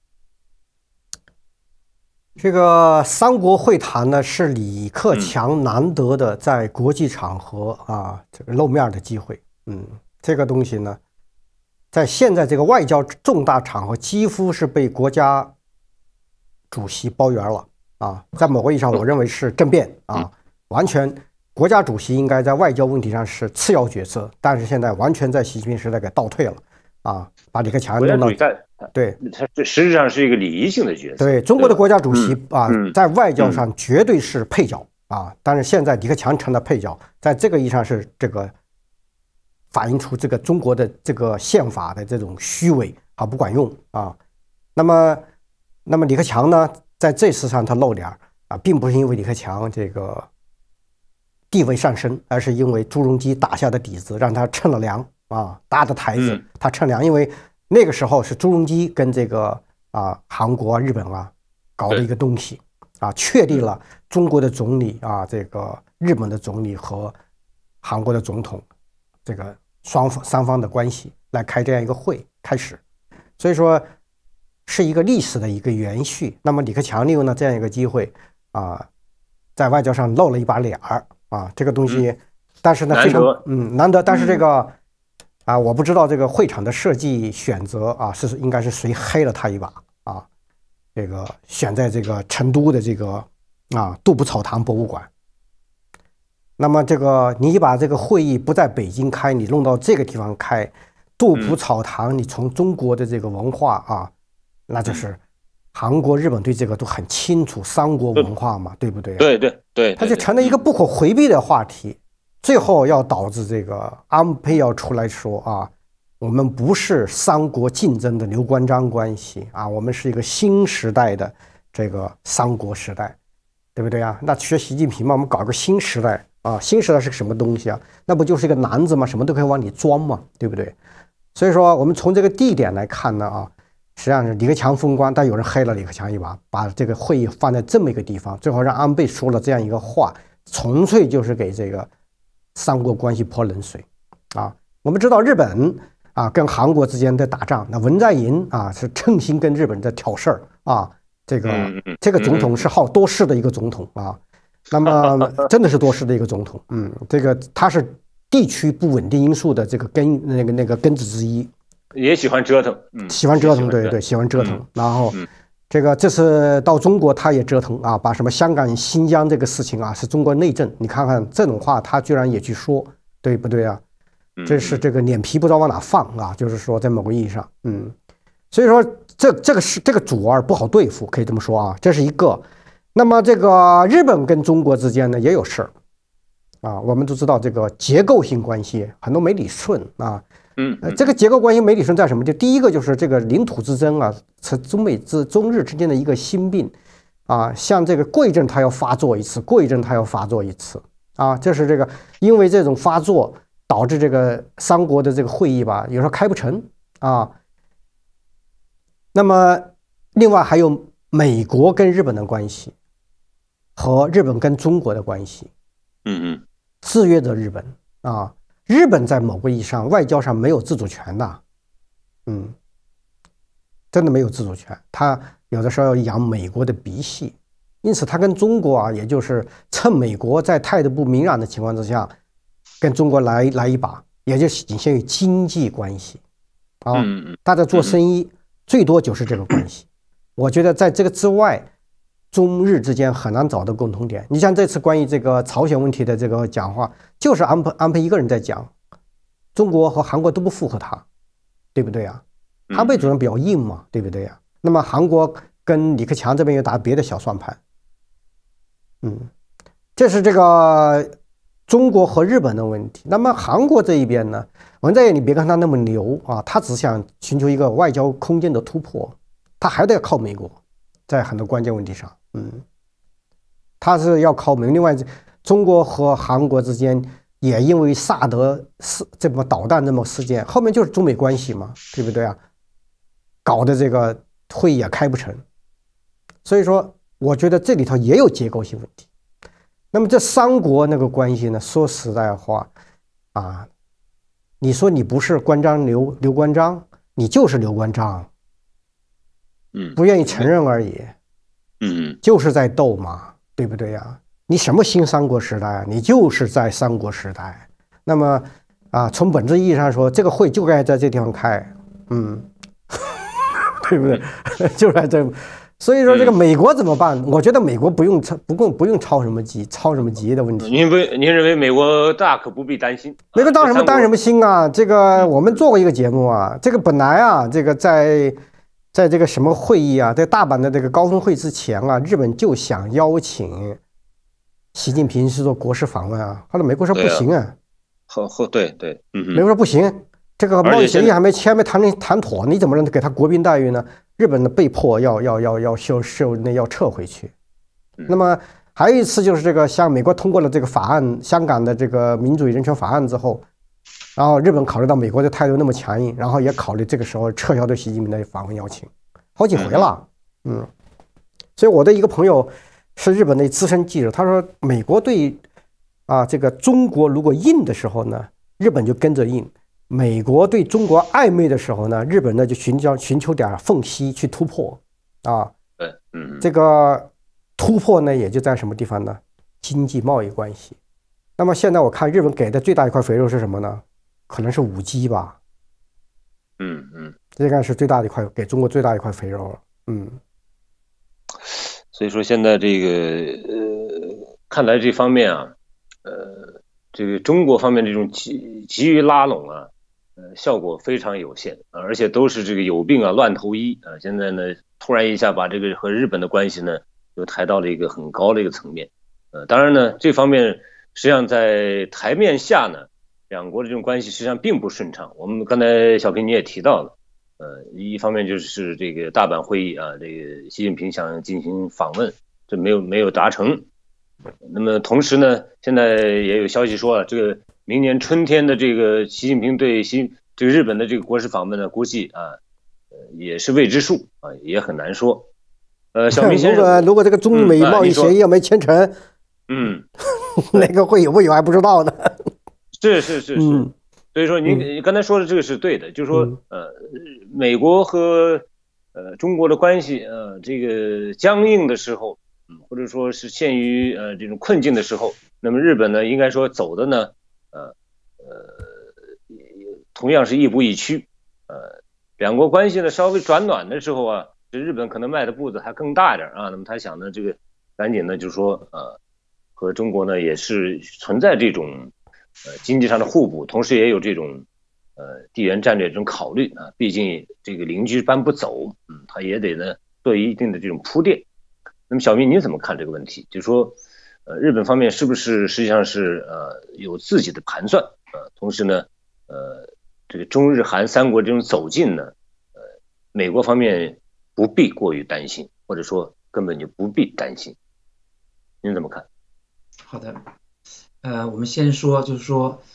这个三国会谈呢，是李克强难得的在国际场合啊这个露面的机会。嗯，这个东西呢，在现在这个外交重大场合，几乎是被国家主席包圆了啊。在某个意义上，我认为是政变啊，完全国家主席应该在外交问题上是次要角色，但是现在完全在习近平时代给倒退了啊，把李克强弄到对， 他这实质上是一个礼仪性的角色。 对，中国的国家主席啊， 嗯、 在外交上绝对是配角、嗯、啊，但是现在李克强成了配角，在这个意义上是这个反映出这个中国的这个宪法的这种虚伪啊，不管用啊。那么，那么李克强呢，在这次上他露脸啊，并不是因为李克强这个地位上升，而是因为朱镕基打下的底子让他趁了凉啊，搭的台子他趁凉，因为那个时候是朱镕基跟这个啊韩国、啊、日本啊搞的一个东西啊，确立了中国的总理啊，这个日本的总理和韩国的总统这个双方三方的关系，来开这样一个会开始，所以说是一个历史的一个延续。那么李克强利用了这样一个机会啊，在外交上露了一把脸儿啊，这个东西，但是呢非常嗯难得，但是这个。啊，我不知道这个会场的设计选择啊，是应该是谁黑了他一把啊？这个选在这个成都的这个啊杜甫草堂博物馆。那么这个你把这个会议不在北京开，你弄到这个地方开，杜甫草堂，你从中国的这个文化啊，那就是韩国、日本对这个都很清楚，三国文化嘛，对不对？ 对对对， 它就成了一个不可回避的话题。最后要导致这个安倍要出来说啊，我们不是三国竞争的刘关张关系啊，我们是一个新时代的这个三国时代，对不对啊？那学习近平嘛，我们搞个新时代啊，新时代是个什么东西啊？那不就是一个篮子吗？什么都可以往里装嘛，对不对？所以说，我们从这个地点来看呢啊，实际上是李克强封关，但有人黑了李克强一把，把这个会议放在这么一个地方，最后让安倍说了这样一个话，纯粹就是给这个三国关系泼冷水啊！我们知道日本啊跟韩国之间在打仗，那文在寅啊是诚心跟日本在挑事儿啊。这个这个总统是好多事的一个总统啊，那么真的是多事的一个总统。嗯，这个他是地区不稳定因素的这个根那个那个根子之一， 也喜欢折腾，嗯， 喜欢折腾，对对，喜欢折腾。然后这个这次到中国他也折腾啊，把什么香港、新疆这个事情啊是中国内政，你看看这种话他居然也去说，对不对啊？这是这个脸皮不知道往哪放啊，就是说在某个意义上，嗯，所以说这这个是这个主儿不好对付，可以这么说啊，这是一个。那么这个日本跟中国之间呢也有事儿啊，我们都知道这个结构性关系很多没理顺啊。 嗯， 这个结构关系没理顺在什么地？第一个就是这个领土之争啊，是中美之中日之间的一个心病啊。像这个过一阵它要发作一次，过一阵它要发作一次啊。这是这个因为这种发作导致这个三国的这个会议吧，有时候开不成啊。那么另外还有美国跟日本的关系和日本跟中国的关系， 嗯嗯， 制约着日本啊。日本在某个意义上外交上没有自主权的，嗯，真的没有自主权，他有的时候要养美国的鼻息，因此他跟中国啊，也就是趁美国在态度不明朗的情况之下，跟中国来来一把，也就仅限于经济关系啊。大家做生意最多就是这个关系。我觉得在这个之外，中日之间很难找到共同点。你像这次关于这个朝鲜问题的这个讲话，就是安倍安倍一个人在讲，中国和韩国都不附和他，对不对啊？安倍主任比较硬嘛，对不对呀？那么韩国跟李克强这边又打别的小算盘，嗯，这是这个中国和日本的问题。那么韩国这一边呢，文在寅你别看他那么牛啊，他只想寻求一个外交空间的突破，他还得要靠美国，在很多关键问题上，嗯，他是要靠美国。另外，中国和韩国之间也因为萨德事这么导弹这么事件，后面就是中美关系嘛，对不对啊？搞的这个会议也开不成，所以说我觉得这里头也有结构性问题。那么这三国那个关系呢，说实在话啊，你说你不是关张刘刘关张，你就是刘关张， 嗯， 不愿意承认而已， 嗯， 就是在斗嘛，对不对呀？你什么新三国时代啊？你就是在三国时代。那么啊，从本质意义上说，这个会就该在这地方开，嗯。对不对？就在这，所以说这个美国怎么办？我觉得美国不用操，不用不用操什么急，操什么急的问题。 您不，您认为美国大可不必担心？ 美国当什么担什么心啊？这个我们做过一个节目啊，这个本来啊，这个在在这个什么会议啊，在大阪的这个高峰会之前啊，日本就想邀请习近平去做国事访问啊，后来美国说不行啊。 后后对对，嗯， 美国说不行。这个贸易协议还没签，没谈成谈妥，你怎么能给他国宾待遇呢？日本呢被迫要要要要修修那要撤回去。那么还有一次就是这个，像美国通过了这个法案，香港的这个民主与人权法案之后，然后日本考虑到美国的态度那么强硬，然后也考虑这个时候撤销对习近平的访问邀请，好几回了。嗯，所以我的一个朋友是日本的资深记者，他说美国对啊这个中国如果硬的时候呢，日本就跟着硬。美国对中国暧昧的时候呢，日本呢就寻找寻求点缝隙去突破，啊， 对，嗯， 这个突破呢也就在什么地方呢？经济贸易关系。那么现在我看日本给的最大一块肥肉是什么呢？可能是五 G 吧， 嗯嗯， 这应该是最大的一块给中国最大一块肥肉了，嗯。 所以说现在这个呃，看来这方面啊，呃，这个中国方面这种急急于拉拢啊。呃，效果非常有限，而且都是这个有病啊乱投医啊！现在呢，突然一下把这个和日本的关系呢，又抬到了一个很高的一个层面。呃，当然呢，这方面实际上在台面下呢，两国的这种关系实际上并不顺畅。我们刚才小平你也提到了，呃，一方面就是这个大阪会议啊，这个习近平想进行访问，这没有没有达成。那么同时呢，现在也有消息说了，这个明年春天的这个习近平对习这个日本的这个国事访问呢，估计啊，呃也是未知数啊，也很难说。呃，小明先生， 如果如果这个中美贸易协议要没签成， 嗯， 那个会有不有还不知道呢。 是是是是， 嗯、 所以说您你刚才说的这个是对的，就是说呃，美国和呃中国的关系呃这个僵硬的时候。或者说是陷于呃这种困境的时候，那么日本呢，应该说走的呢，呃呃，同样是亦步亦趋，呃，两国关系呢稍微转暖的时候啊，这日本可能迈的步子还更大一点啊，那么他想呢，这个赶紧呢，就是说呃，和中国呢也是存在这种呃经济上的互补，同时也有这种呃地缘战略这种考虑啊，毕竟这个邻居搬不走，嗯，他也得呢做一定的这种铺垫。那么小明，你怎么看这个问题？就是说，呃，日本方面是不是实际上是呃有自己的盘算啊、呃？同时呢，呃，这个中日韩三国这种走近呢，呃，美国方面不必过于担心，或者说根本就不必担心。您怎么看？ 好的，呃，我们先说，就是说，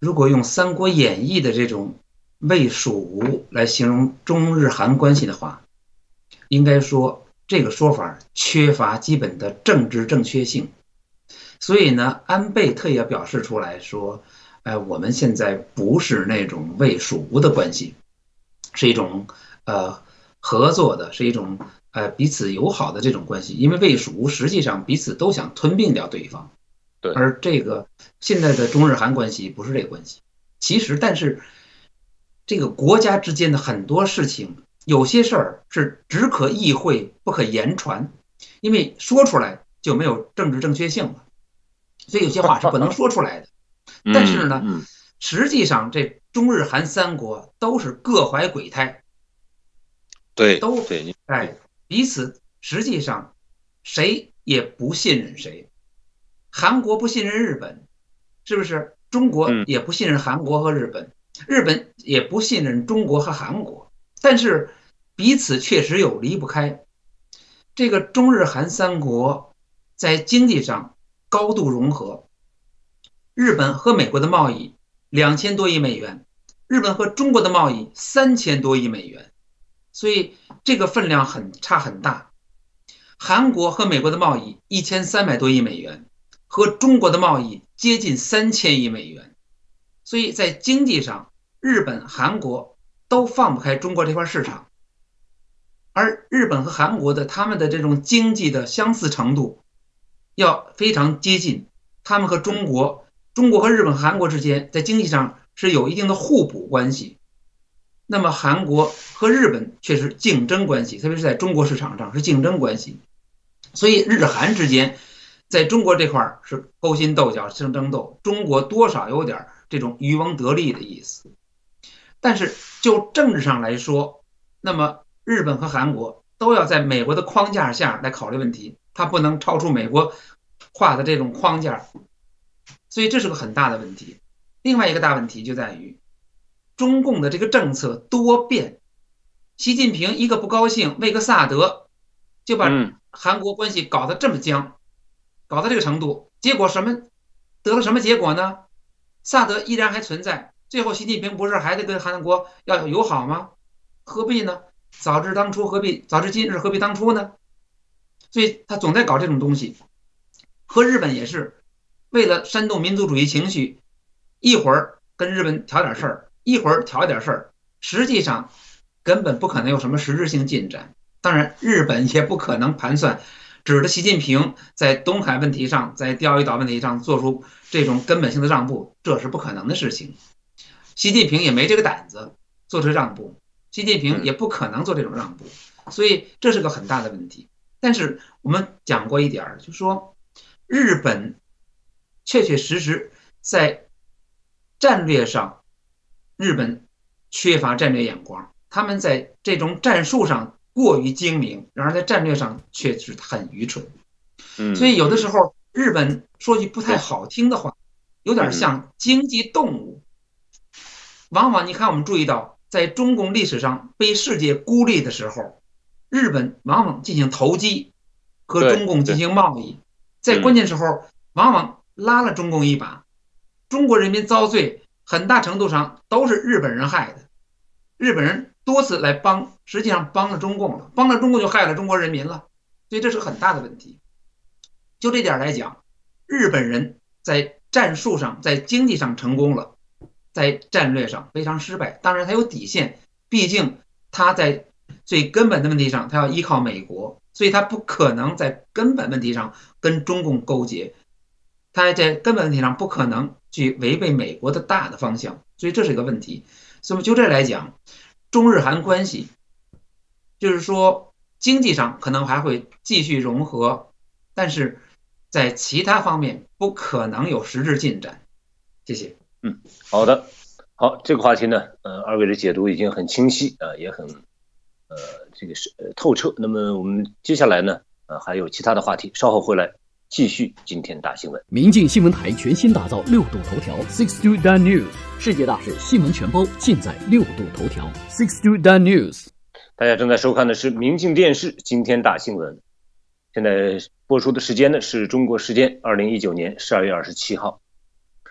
如果用《三国演义》的这种魏蜀吴来形容中日韩关系的话，应该说这个说法缺乏基本的政治正确性。所以呢，安倍特意表示出来说，呃，我们现在不是那种魏蜀吴的关系，是一种呃合作的，是一种呃彼此友好的这种关系。因为魏蜀吴实际上彼此都想吞并掉对方， 对， 而这个现在的中日韩关系不是这个关系。其实，但是这个国家之间的很多事情，有些事儿是只可意会不可言传，因为说出来就没有政治正确性了，所以有些话是不能说出来的。但是呢， 嗯嗯、 实际上这中日韩三国都是各怀鬼胎， 对， 都对， 哎彼此实际上谁也不信任谁，韩国不信任日本，是不是？中国也不信任韩国和日本，嗯、日本也不信任中国和韩国，但是彼此确实有离不开。这个中日韩三国在经济上高度融合，日本和美国的贸易两千多亿美元，日本和中国的贸易三千多亿美元，所以这个分量很差很大。韩国和美国的贸易一千三百多亿美元，和中国的贸易接近三千亿美元，所以在经济上，日本、韩国都放不开中国这块市场。而日本和韩国的他们的这种经济的相似程度要非常接近，他们和中国、中国和日本、韩国之间在经济上是有一定的互补关系。那么韩国和日本却是竞争关系，特别是在中国市场上是竞争关系。所以日韩之间在中国这块是勾心斗角、争争斗，中国多少有点这种渔翁得利的意思。但是就政治上来说，那么日本和韩国都要在美国的框架下来考虑问题，它不能超出美国画的这种框架，所以这是个很大的问题。另外一个大问题就在于中共的这个政策多变，习近平一个不高兴为个萨德就把韩国关系搞得这么僵，搞到这个程度，结果什么得了什么结果呢？萨德依然还存在，最后习近平不是还得跟韩国要友好吗？何必呢？早知当初何必早知今日何必当初呢？所以他总在搞这种东西。和日本也是为了煽动民族主义情绪，一会儿跟日本挑点事儿，一会儿挑点事儿，实际上根本不可能有什么实质性进展。当然日本也不可能盘算指着习近平在东海问题上，在钓鱼岛问题上做出这种根本性的让步，这是不可能的事情。习近平也没这个胆子做出让步，习近平也不可能做这种让步，所以这是个很大的问题。但是我们讲过一点，就是说日本确确实实在战略上，日本缺乏战略眼光，他们在这种战术上过于精明，然而在战略上却是很愚蠢。所以有的时候日本说句不太好听的话，有点像经济动物。往往你看我们注意到，在中共历史上被世界孤立的时候，日本往往进行投机，和中共进行贸易，在关键时候往往拉了中共一把，中国人民遭罪很大程度上都是日本人害的，日本人多次来帮，实际上帮了中共了，帮了中共就害了中国人民了，所以这是很大的问题。就这点来讲，日本人在战术上在经济上成功了，在战略上非常失败。当然他有底线，毕竟他在最根本的问题上他要依靠美国，所以他不可能在根本问题上跟中共勾结，他在根本问题上不可能去违背美国的大的方向，所以这是一个问题。所以就这来讲，中日韩关系就是说经济上可能还会继续融合，但是在其他方面不可能有实质进展。谢谢。 嗯，好的，好，这个话题呢，呃，二位的解读已经很清晰啊、呃，也很呃这个是、呃、透彻。那么我们接下来呢，呃，还有其他的话题，稍后回来继续今天大新闻。 明镜新闻台全新打造六度头条 Six Do That News， 世界大事新闻全包尽在六度头条 Six Do That News。 大家正在收看的是明镜电视今天大新闻。现在播出的时间呢是中国时间二零一九年十二月二十七号。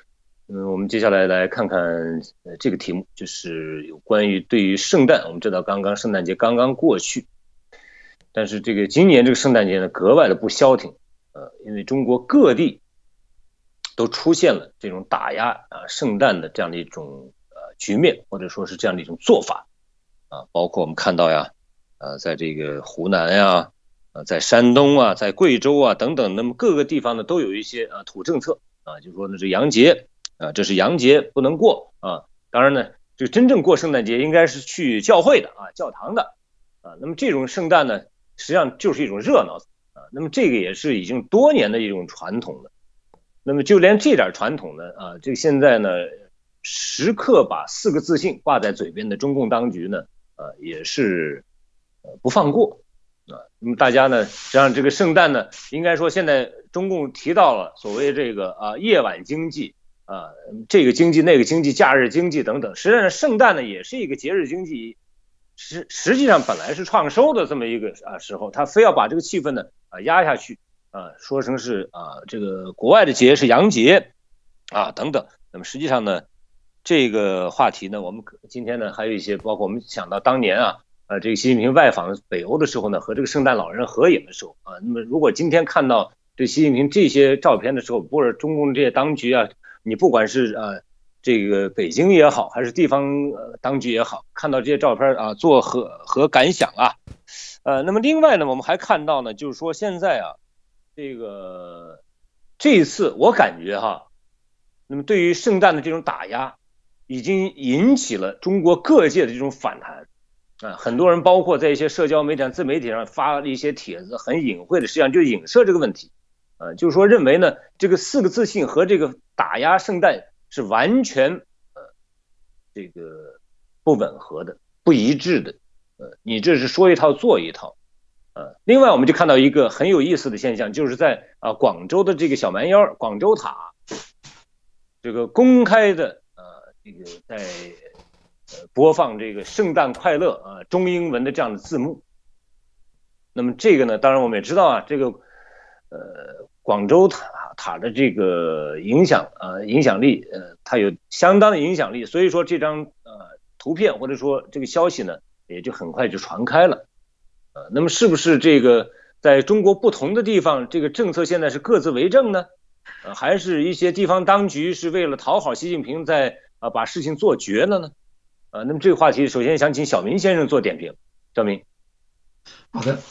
嗯，我们接下来来看看呃这个题目，就是有关于对于圣诞。我们知道刚刚圣诞节刚刚过去，但是这个今年这个圣诞节呢格外的不消停，呃，因为中国各地都出现了这种打压啊圣诞的这样的一种呃局面，或者说是这样的一种做法啊，包括我们看到呀，呃，在这个湖南呀，呃，在山东啊，在贵州啊等等，那么各个地方呢都有一些啊土政策啊，就是说呢这洋节。啊，这是洋节不能过啊！当然呢，这个真正过圣诞节应该是去教会的啊，教堂的啊。那么这种圣诞呢，实际上就是一种热闹啊。那么这个也是已经多年的一种传统了。那么就连这点传统呢啊，这个现在呢，时刻把四个自信挂在嘴边的中共当局呢，呃，也是呃不放过啊。那么大家呢，实际上这个圣诞呢，应该说现在中共提到了所谓这个啊夜晚经济。啊，这个经济那个经济假日经济等等，实际上圣诞呢也是一个节日经济，实实际上本来是创收的这么一个啊时候，他非要把这个气氛呢啊压下去啊，说成是啊这个国外的节是洋节啊等等。那么实际上呢，这个话题呢，我们今天呢还有一些，包括我们想到当年啊，呃这个习近平外访北欧的时候呢，和这个圣诞老人合影的时候啊，那么如果今天看到这习近平这些照片的时候，或者中共这些当局啊。你不管是呃这个北京也好，还是地方呃当局也好，看到这些照片啊，作何何感想啊？呃，那么另外呢，我们还看到呢，就是说现在啊，这个这一次我感觉哈，那么对于圣诞的这种打压，已经引起了中国各界的这种反弹啊，很多人包括在一些社交媒体上、自媒体上发了一些帖子，很隐晦的，实际上就影射这个问题。呃，就是说认为呢，这个四个自信和这个打压圣诞是完全呃这个不吻合的、不一致的。呃，你这是说一套做一套。呃，另外我们就看到一个很有意思的现象，就是在啊、呃、广州的这个小蛮腰广州塔，这个公开的呃这个在呃播放这个圣诞快乐啊、呃、中英文的这样的字幕。那么这个呢，当然我们也知道啊，这个呃。广州塔塔的这个影响啊、呃、影响力呃它有相当的影响力，所以说这张呃图片或者说这个消息呢也就很快就传开了。呃那么是不是这个在中国不同的地方这个政策现在是各自为政呢？呃还是一些地方当局是为了讨好习近平在啊、呃、把事情做绝了呢？呃那么这个话题首先想请小明先生做点评。小明。 好的。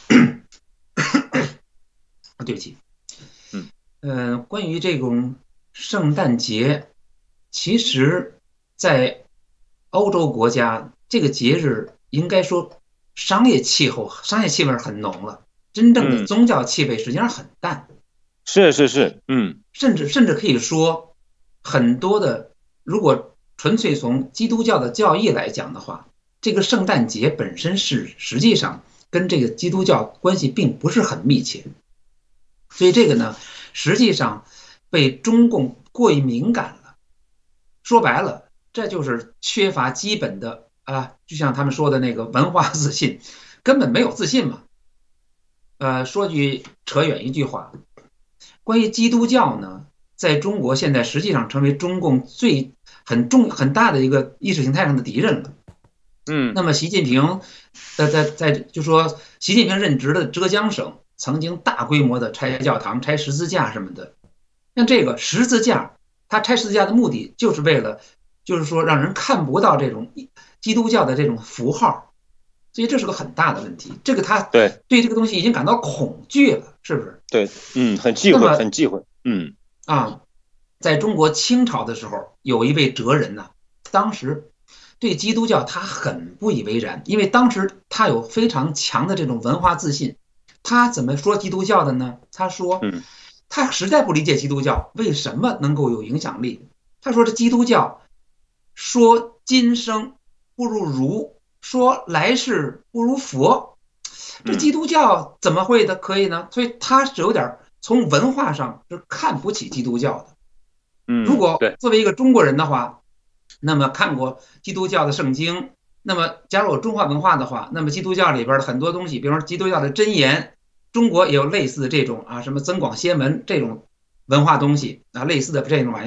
对不起。呃，关于这种圣诞节，其实，在欧洲国家，这个节日应该说商业气候、商业气味很浓了，真正的宗教气味实际上很淡。 嗯、是是是，嗯， 甚至甚至可以说，很多的，如果纯粹从基督教的教义来讲的话，这个圣诞节本身是实际上跟这个基督教关系并不是很密切，所以这个呢。实际上被中共过于敏感了，说白了，这就是缺乏基本的啊，就像他们说的那个文化自信，根本没有自信嘛。呃，说句扯远一句话，关于基督教呢，在中国现在实际上成为中共最很重很大的一个意识形态上的敌人了。 嗯， 那么习近平在在在就说习近平任职的浙江省。曾经大规模的拆教堂、拆十字架什么的，像这个十字架，他拆十字架的目的就是为了，就是说让人看不到这种基督教的这种符号，所以这是个很大的问题。这个他对对这个东西已经感到恐惧了，是不是？ 对，嗯，很忌讳，很忌讳，嗯啊，在中国清朝的时候，有一位哲人呢、啊，当时对基督教他很不以为然，因为当时他有非常强的这种文化自信。他怎么说基督教的呢？他说，他实在不理解基督教为什么能够有影响力。他说这基督教说今生不如儒，说来世不如佛，这基督教怎么会的可以呢？所以他是有点从文化上是看不起基督教的。如果作为一个中国人的话，那么看过基督教的圣经。那么，假如有中华文化的话，那么基督教里边的很多东西，比如说基督教的箴言，中国也有类似的这种啊，什么增广贤文这种文化东西啊，类似的这种玩意儿，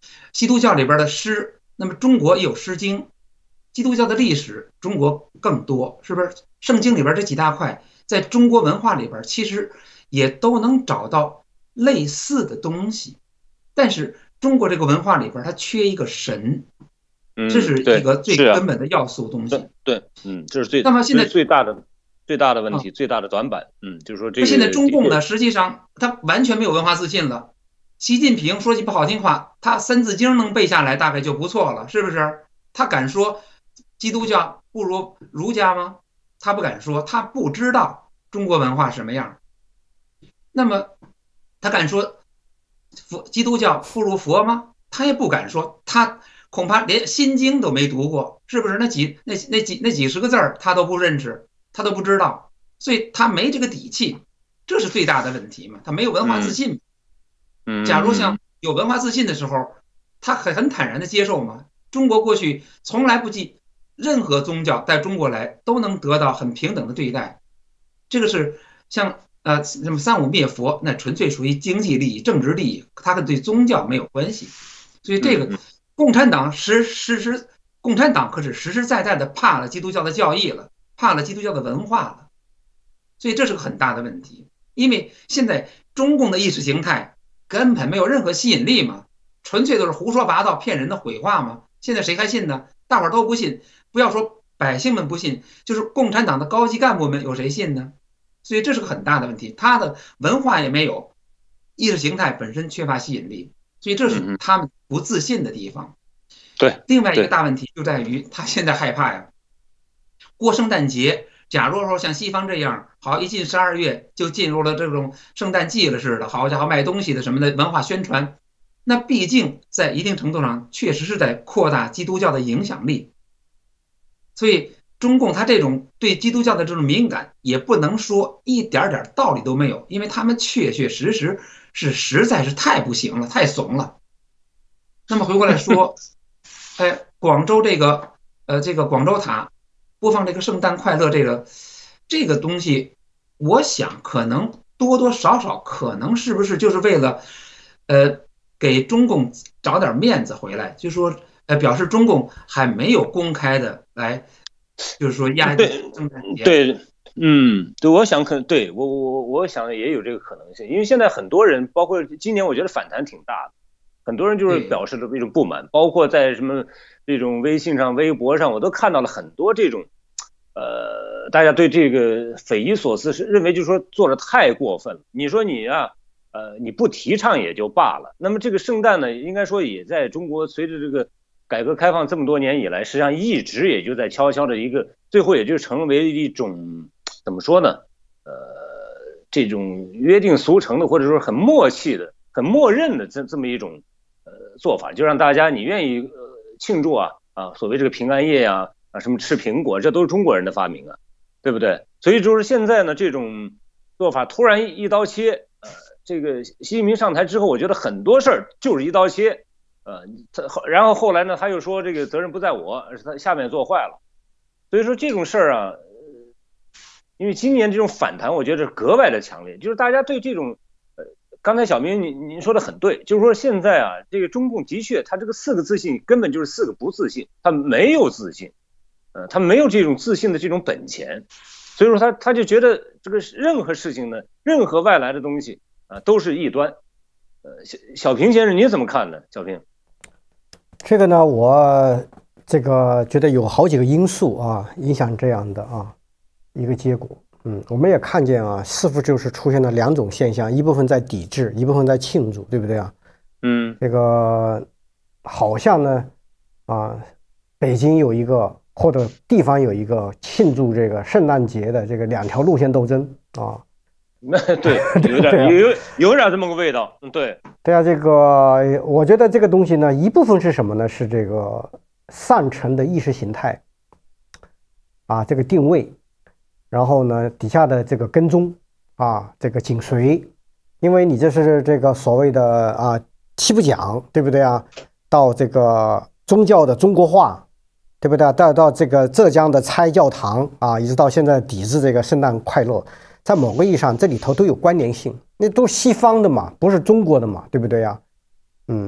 基督教里边的诗，那么中国也有《诗经》，基督教的历史中国更多，是不是？圣经里边这几大块，在中国文化里边其实也都能找到类似的东西，但是中国这个文化里边它缺一个神，这是一个最根本的要素东西。 嗯、对, 对，嗯，这是最那么现在最大的最大的问题，嗯、最大的短板，嗯，就是说这个。 现在中共呢，实际上他完全没有文化自信了。习近平说句不好听话，他《三字经》能背下来大概就不错了，是不是？他敢说基督教不如儒家吗？他不敢说，他不知道中国文化什么样。那么他敢说佛基督教不如佛吗？他也不敢说，他恐怕连《心经》都没读过，是不是？那几那那几那几十个字儿他都不认识，他都不知道，所以他没这个底气，这是最大的问题嘛。他没有文化自信。 嗯， 假如像有文化自信的时候，他很很坦然的接受嘛。中国过去从来不计任何宗教在中国来都能得到很平等的对待，这个是像呃什么三武灭佛，那纯粹属于经济利益、政治利益，它跟对宗教没有关系。所以这个共产党实实实，共产党可是实实在在的怕了基督教的教义了，怕了基督教的文化了，所以这是个很大的问题。因为现在中共的意识形态根本没有任何吸引力嘛，纯粹都是胡说八道、骗人的鬼话嘛。现在谁还信呢？大伙儿都不信，不要说百姓们不信，就是共产党的高级干部们有谁信呢？所以这是个很大的问题，他的文化也没有，意识形态本身缺乏吸引力，所以这是他们不自信的地方。 对， 另外一个大问题就在于他现在害怕呀，过圣诞节，假如说像西方这样，好一进十二月就进入了这种圣诞季了似的，好家伙卖东西的什么的文化宣传。那毕竟在一定程度上确实是在扩大基督教的影响力，所以中共他这种对基督教的这种敏感也不能说一点点道理都没有，因为他们确确实实是实在是太不行了，太怂了。那么回过来说，哎，广州这个呃这个广州塔播放这个圣诞快乐这个这个东西，我想可能多多少少可能是不是就是为了呃给中共找点面子回来，就说呃表示中共还没有公开的来，就是说压抑圣诞节。 对，嗯，对，我想可能对我我我想也有这个可能性，因为现在很多人，包括今年我觉得反弹挺大的，很多人就是表示了一种不满，包括在什么这种微信上、微博上，我都看到了很多这种，呃，大家对这个匪夷所思，是认为就是说做的太过分了。你说你啊。呃，你不提倡也就罢了。那么这个圣诞呢，应该说也在中国随着这个改革开放这么多年以来，实际上一直也就在悄悄的一个，最后也就成为一种怎么说呢？呃，这种约定俗成的，或者说很默契的、很默认的这这么一种呃做法，就让大家你愿意呃庆祝啊啊，所谓这个平安夜呀啊什么吃苹果，这都是中国人的发明啊，对不对？所以就是现在呢，这种做法突然一一刀切，呃。这个习近平上台之后，我觉得很多事儿就是一刀切，呃，他然后后来呢，他又说这个责任不在我，而是他下面做坏了，所以说这种事儿啊，因为今年这种反弹，我觉得格外的强烈，就是大家对这种，呃，刚才小明您您说的很对，就是说现在啊，这个中共的确，他这个四个自信根本就是四个不自信，他没有自信，呃，他没有这种自信的这种本钱，所以说他他就觉得这个任何事情呢，任何外来的东西。啊，都是异端，呃，小小平先生你怎么看呢？小平， 这个呢，我这个觉得有好几个因素啊，影响这样的啊一个结果。嗯，我们也看见啊，似乎就是出现了两种现象，一部分在抵制，一部分在庆祝，对不对啊？ 嗯， 这个好像呢，啊，北京有一个或者地方有一个庆祝这个圣诞节的这个两条路线斗争啊。 那对，有点有有有点这么个味道，嗯，对， 对啊，这个我觉得这个东西呢，一部分是什么呢？是这个上层的意识形态啊，这个定位，然后呢，底下的这个跟踪啊，这个紧随，因为你这是这个所谓的啊七不讲，对不对啊？到这个宗教的中国化，对不对啊？到到这个浙江的拆教堂啊，一直到现在抵制这个圣诞快乐。在某个意义上，这里头都有关联性，那都是西方的嘛，不是中国的嘛，对不对呀？嗯，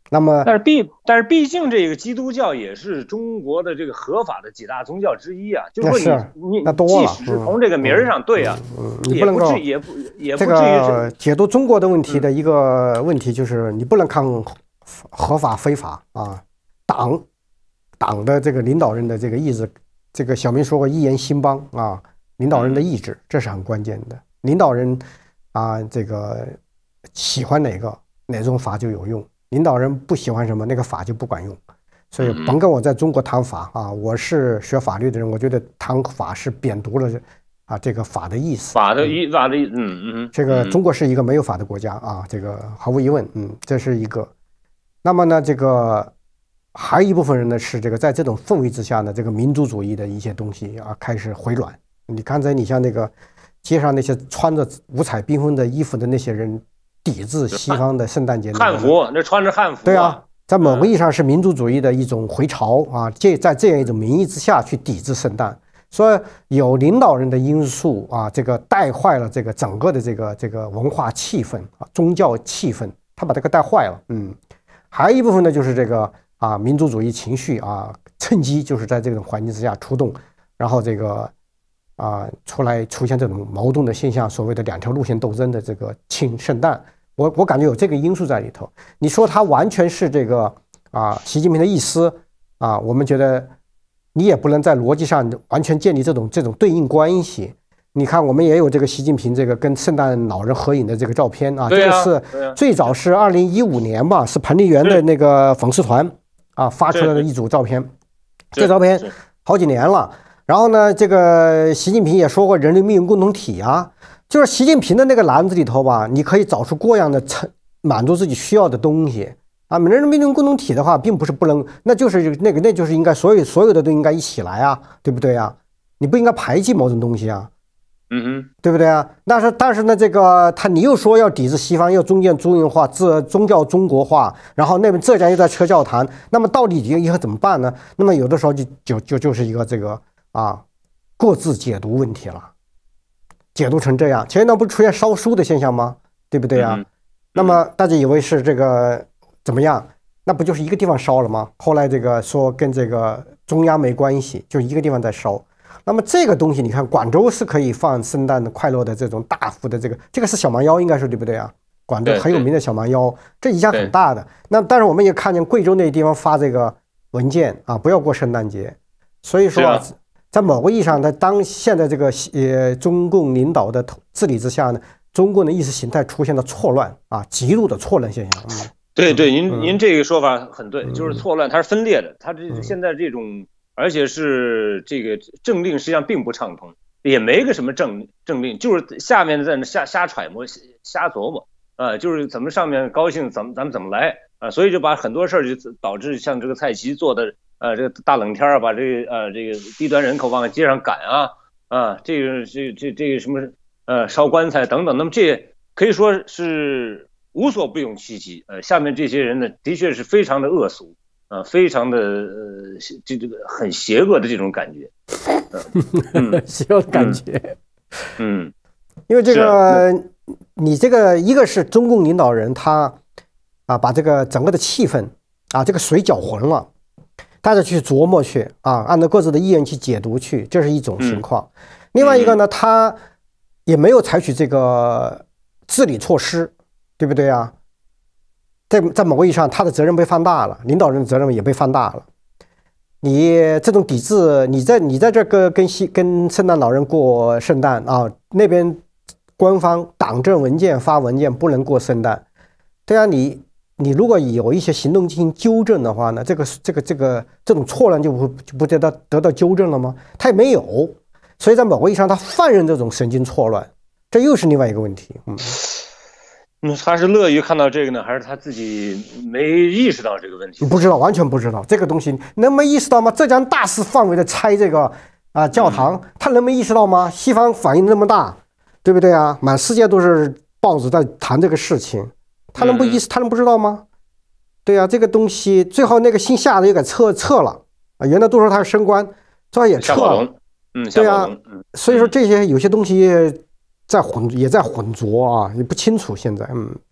那么， 但是毕但是毕竟这个基督教也是中国的这个合法的几大宗教之一啊，就是说你你即使是从这个名儿上，对啊， 嗯，你不能够也不也不这个解读中国的问题的一个问题就是你不能看合法非法啊，党党的这个领导人的这个意志，这个小明说过一言兴邦啊，领导人的意志这是很关键的，领导人啊这个喜欢哪个哪种法就有用。领导人不喜欢什么，那个法就不管用。所以甭跟我在中国谈法啊！我是学法律的人，我觉得谈法是贬读了啊这个法的意思。 法的意法的意，嗯嗯。 这个中国是一个没有法的国家啊，这个毫无疑问，嗯，这是一个。那么呢，这个还有一部分人呢是这个在这种氛围之下呢，这个民族主义的一些东西啊开始回暖。你刚才你像那个街上那些穿着五彩缤纷的衣服的那些人。抵制西方的圣诞节， 汉服，那穿着汉服、啊， 对啊，在某个意义上是民族主义的一种回潮啊，这在这样一种名义之下去抵制圣诞，所以有领导人的因素啊，这个带坏了这个整个的这个这个文化气氛啊，宗教气氛，他把这个带坏了，嗯，还有一部分呢就是这个啊民族主义情绪啊，趁机就是在这种环境之下出动，然后这个啊出来出现这种矛盾的现象，所谓的两条路线斗争的这个庆圣诞。我我感觉有这个因素在里头。你说他完全是这个啊，习近平的意思啊，我们觉得你也不能在逻辑上完全建立这种这种对应关系。你看，我们也有这个习近平这个跟圣诞老人合影的这个照片啊，这个是最早是二零一五年吧，是彭丽媛的那个粉丝团啊发出来的一组照片，这照片好几年了。然后呢，这个习近平也说过人类命运共同体啊。就是习近平的那个篮子里头吧，你可以找出各样的满足自己需要的东西啊。人人命运共同体的话，并不是不能，那就是那个那就是应该所有所有的都应该一起来啊，对不对啊？你不应该排挤某种东西啊， 嗯哼， 对不对啊？但是但是呢，这个他你又说要抵制西方，要宗教中原化、自宗教中国化，然后那边浙江又在撤教坛，那么到底以后怎么办呢？那么有的时候就就就就是一个这个啊各自解读问题了。解读成这样，前一段不是出现烧书的现象吗？对不对啊？嗯、那么大家以为是这个怎么样？那不就是一个地方烧了吗？后来这个说跟这个中央没关系，就一个地方在烧。那么这个东西，你看广州是可以放圣诞的快乐的这种大幅的这个，这个是小蛮腰，应该是对不对啊？广州很有名的小蛮腰，这影响很大的。那但是我们也看见贵州那个地方发这个文件啊，不要过圣诞节。所以说。在某个意义上，在当现在这个呃中共领导的治理之下呢，中共的意识形态出现了错乱啊，极度的错乱现象。嗯， 对对，您、嗯、您这个说法很对，就是错乱，它是分裂的，它这现在这种，而且是这个政令实际上并不畅通，也没个什么政政令，就是下面在那瞎瞎揣摩、瞎琢磨啊、呃，就是怎么上面高兴怎么咱们怎么来啊、呃，所以就把很多事儿就导致像这个蔡奇做的。呃，这个大冷天啊，把这个呃这个低端人口往街上赶啊啊，这个这这这个什么呃烧棺材等等，那么这可以说是无所不用其极。呃，下面这些人呢，的确是非常的恶俗啊、呃，非常的呃这这个很邪恶的这种感觉， 嗯，邪恶的感觉， 嗯， 因为这个你这个一个是中共领导人他啊把这个整个的气氛啊这个水搅浑了。大家去琢磨去啊，按照各自的意愿去解读去，这是一种情况。嗯、另外一个呢，他也没有采取这个治理措施，对不对啊？在在某个意义上，他的责任被放大了，领导人的责任也被放大了。你这种抵制，你在你在这个跟西跟圣诞老人过圣诞啊，那边官方党政文件发文件不能过圣诞，对啊，你。你如果有一些行动进行纠正的话呢，这个这个这个这种错乱就不就不得到得到纠正了吗？他也没有，所以在某个意义上，他放任这种神经错乱，这又是另外一个问题。嗯， 嗯，他是乐于看到这个呢，还是他自己没意识到这个问题？ 不知道，完全不知道这个东西能没意识到吗？浙江大肆范围的拆这个啊教堂，嗯、他能没意识到吗？西方反应那么大，对不对啊？满世界都是报纸在谈这个事情。他能不意识？他能不知道吗？对啊，这个东西最后那个姓夏的又给撤撤了啊！原来都说他是升官，最后也撤了。 嗯， 对啊，所以说这些有些东西在混也在混浊啊，也不清楚现在。嗯，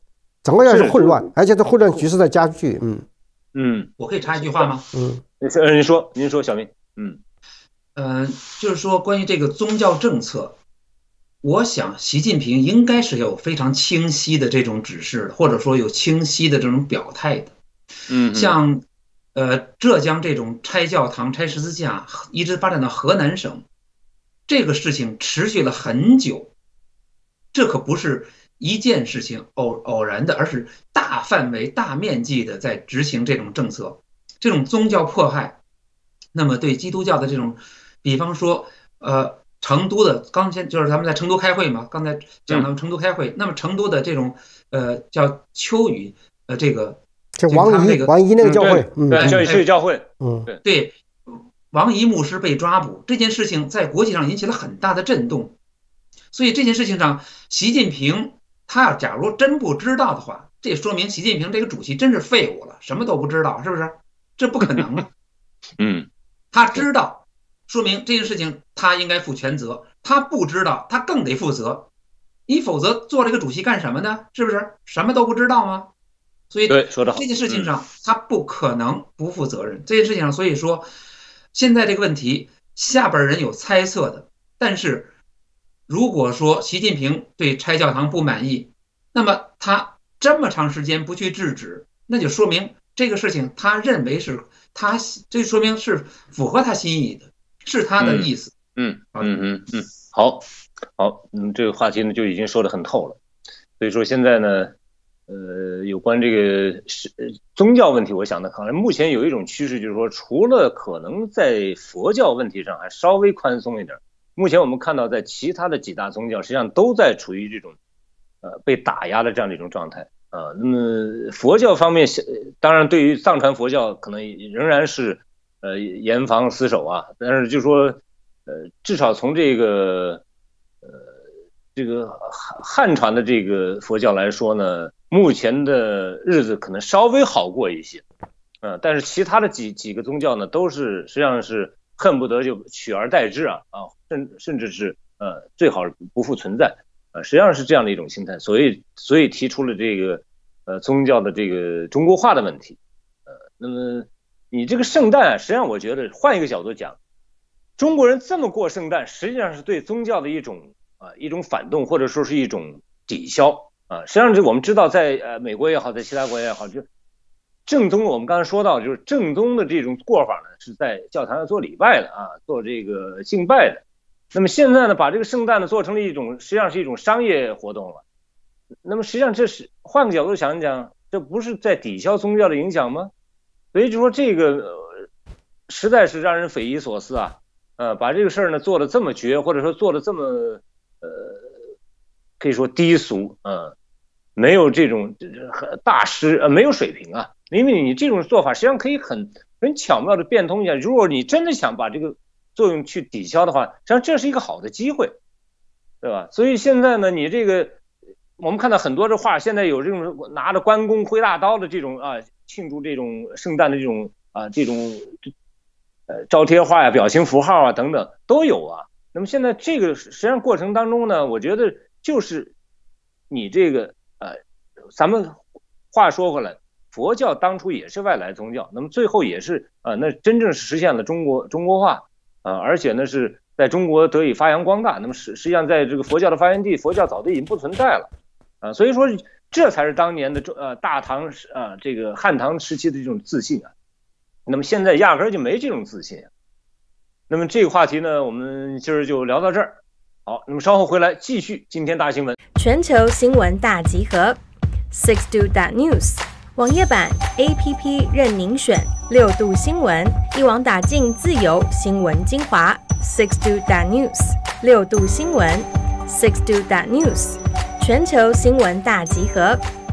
整个要是混乱，而且这混乱局势在加剧。嗯嗯， 我可以插一句话吗？ 嗯， 您说，您说，小明。嗯嗯、呃，就是说关于这个宗教政策，我想习近平应该是有非常清晰的这种指示的，或者说有清晰的这种表态的。 嗯， 像呃浙江这种拆教堂、拆十字架，一直发展到河南省，这个事情持续了很久，这可不是一件事情偶偶然的，而是大范围、大面积的在执行这种政策，这种宗教迫害。那么对基督教的这种，比方说呃成都的，刚才就是咱们在成都开会嘛，刚才讲到成都开会，嗯、那么成都的这种呃叫秋雨呃这个。 就王怡，王怡那个教会， 嗯，对，教育教会， 嗯， 对对，王怡牧师被抓捕这件事情在国际上引起了很大的震动，所以这件事情上，习近平他要假如真不知道的话，这说明习近平这个主席真是废物了，什么都不知道，是不是？这不可能。 嗯， 他知道，说明这件事情他应该负全责；他不知道，他更得负责。你否则做这个主席干什么呢？是不是？什么都不知道吗？所以对，说得好， 这件事情上他不可能不负责任。这件事情上，所以说现在这个问题下边人有猜测的，但是如果说习近平对拆教堂不满意，那么他这么长时间不去制止，那就说明这个事情他认为是他，这说明是符合他心意的，是他的意思。 嗯嗯嗯嗯，好，好，嗯，这个话题呢就已经说得很透了。所以说现在呢。呃，有关这个是宗教问题，我想呢，可能目前有一种趋势，就是说，除了可能在佛教问题上还稍微宽松一点，目前我们看到在其他的几大宗教实际上都在处于这种呃被打压的这样的一种状态啊、呃。那么佛教方面，当然对于藏传佛教可能仍然是呃严防死守啊，但是就说呃至少从这个呃这个汉汉传的这个佛教来说呢。目前的日子可能稍微好过一些，呃，但是其他的几几个宗教呢，都是实际上是恨不得就取而代之啊啊，甚甚至是呃最好不复存在，呃，实际上是这样的一种心态，所以所以提出了这个呃宗教的这个中国化的问题，呃，那么你这个圣诞，实际上我觉得换一个角度讲，中国人这么过圣诞，实际上是对宗教的一种啊、呃、一种反动，或者说是一种抵消。啊，实际上，就我们知道在，在呃美国也好，在其他国家也好，就正宗，我们刚才说到，就是正宗的这种过法呢，是在教堂要做礼拜的啊，做这个敬拜的。那么现在呢，把这个圣诞呢做成了一种，实际上是一种商业活动了。那么实际上这是换个角度想一讲，这不是在抵消宗教的影响吗？所以就说这个、呃、实在是让人匪夷所思啊，呃，把这个事儿呢做得这么绝，或者说做得这么呃。可以说低俗啊、呃，没有这种大师呃没有水平啊，因为你这种做法实际上可以很很巧妙的变通一下。如果你真的想把这个作用去抵消的话，实际上这是一个好的机会，对吧？所以现在呢，你这个我们看到很多的画，现在有这种拿着关公挥大刀的这种啊庆祝这种圣诞的这种啊这种呃招贴画呀、表情符号啊等等都有啊。那么现在这个实际上过程当中呢，我觉得。就是你这个呃，咱们话说回来，佛教当初也是外来宗教，那么最后也是啊、呃，那真正是实现了中国中国化啊、呃，而且呢是在中国得以发扬光大。那么实实际上在这个佛教的发源地，佛教早就已经不存在了啊、呃，所以说这才是当年的呃大唐啊、呃、这个汉唐时期的这种自信啊。那么现在压根儿就没这种自信啊。那么这个话题呢，我们今儿就聊到这儿。好，那么稍后回来继续今天大新闻。 全球新闻大集合 six two dot news 网页版 A P P 任您选，六度新闻一网打尽自由新闻精华 six two dot news 六度新闻 six two dot news 全球新闻大集合。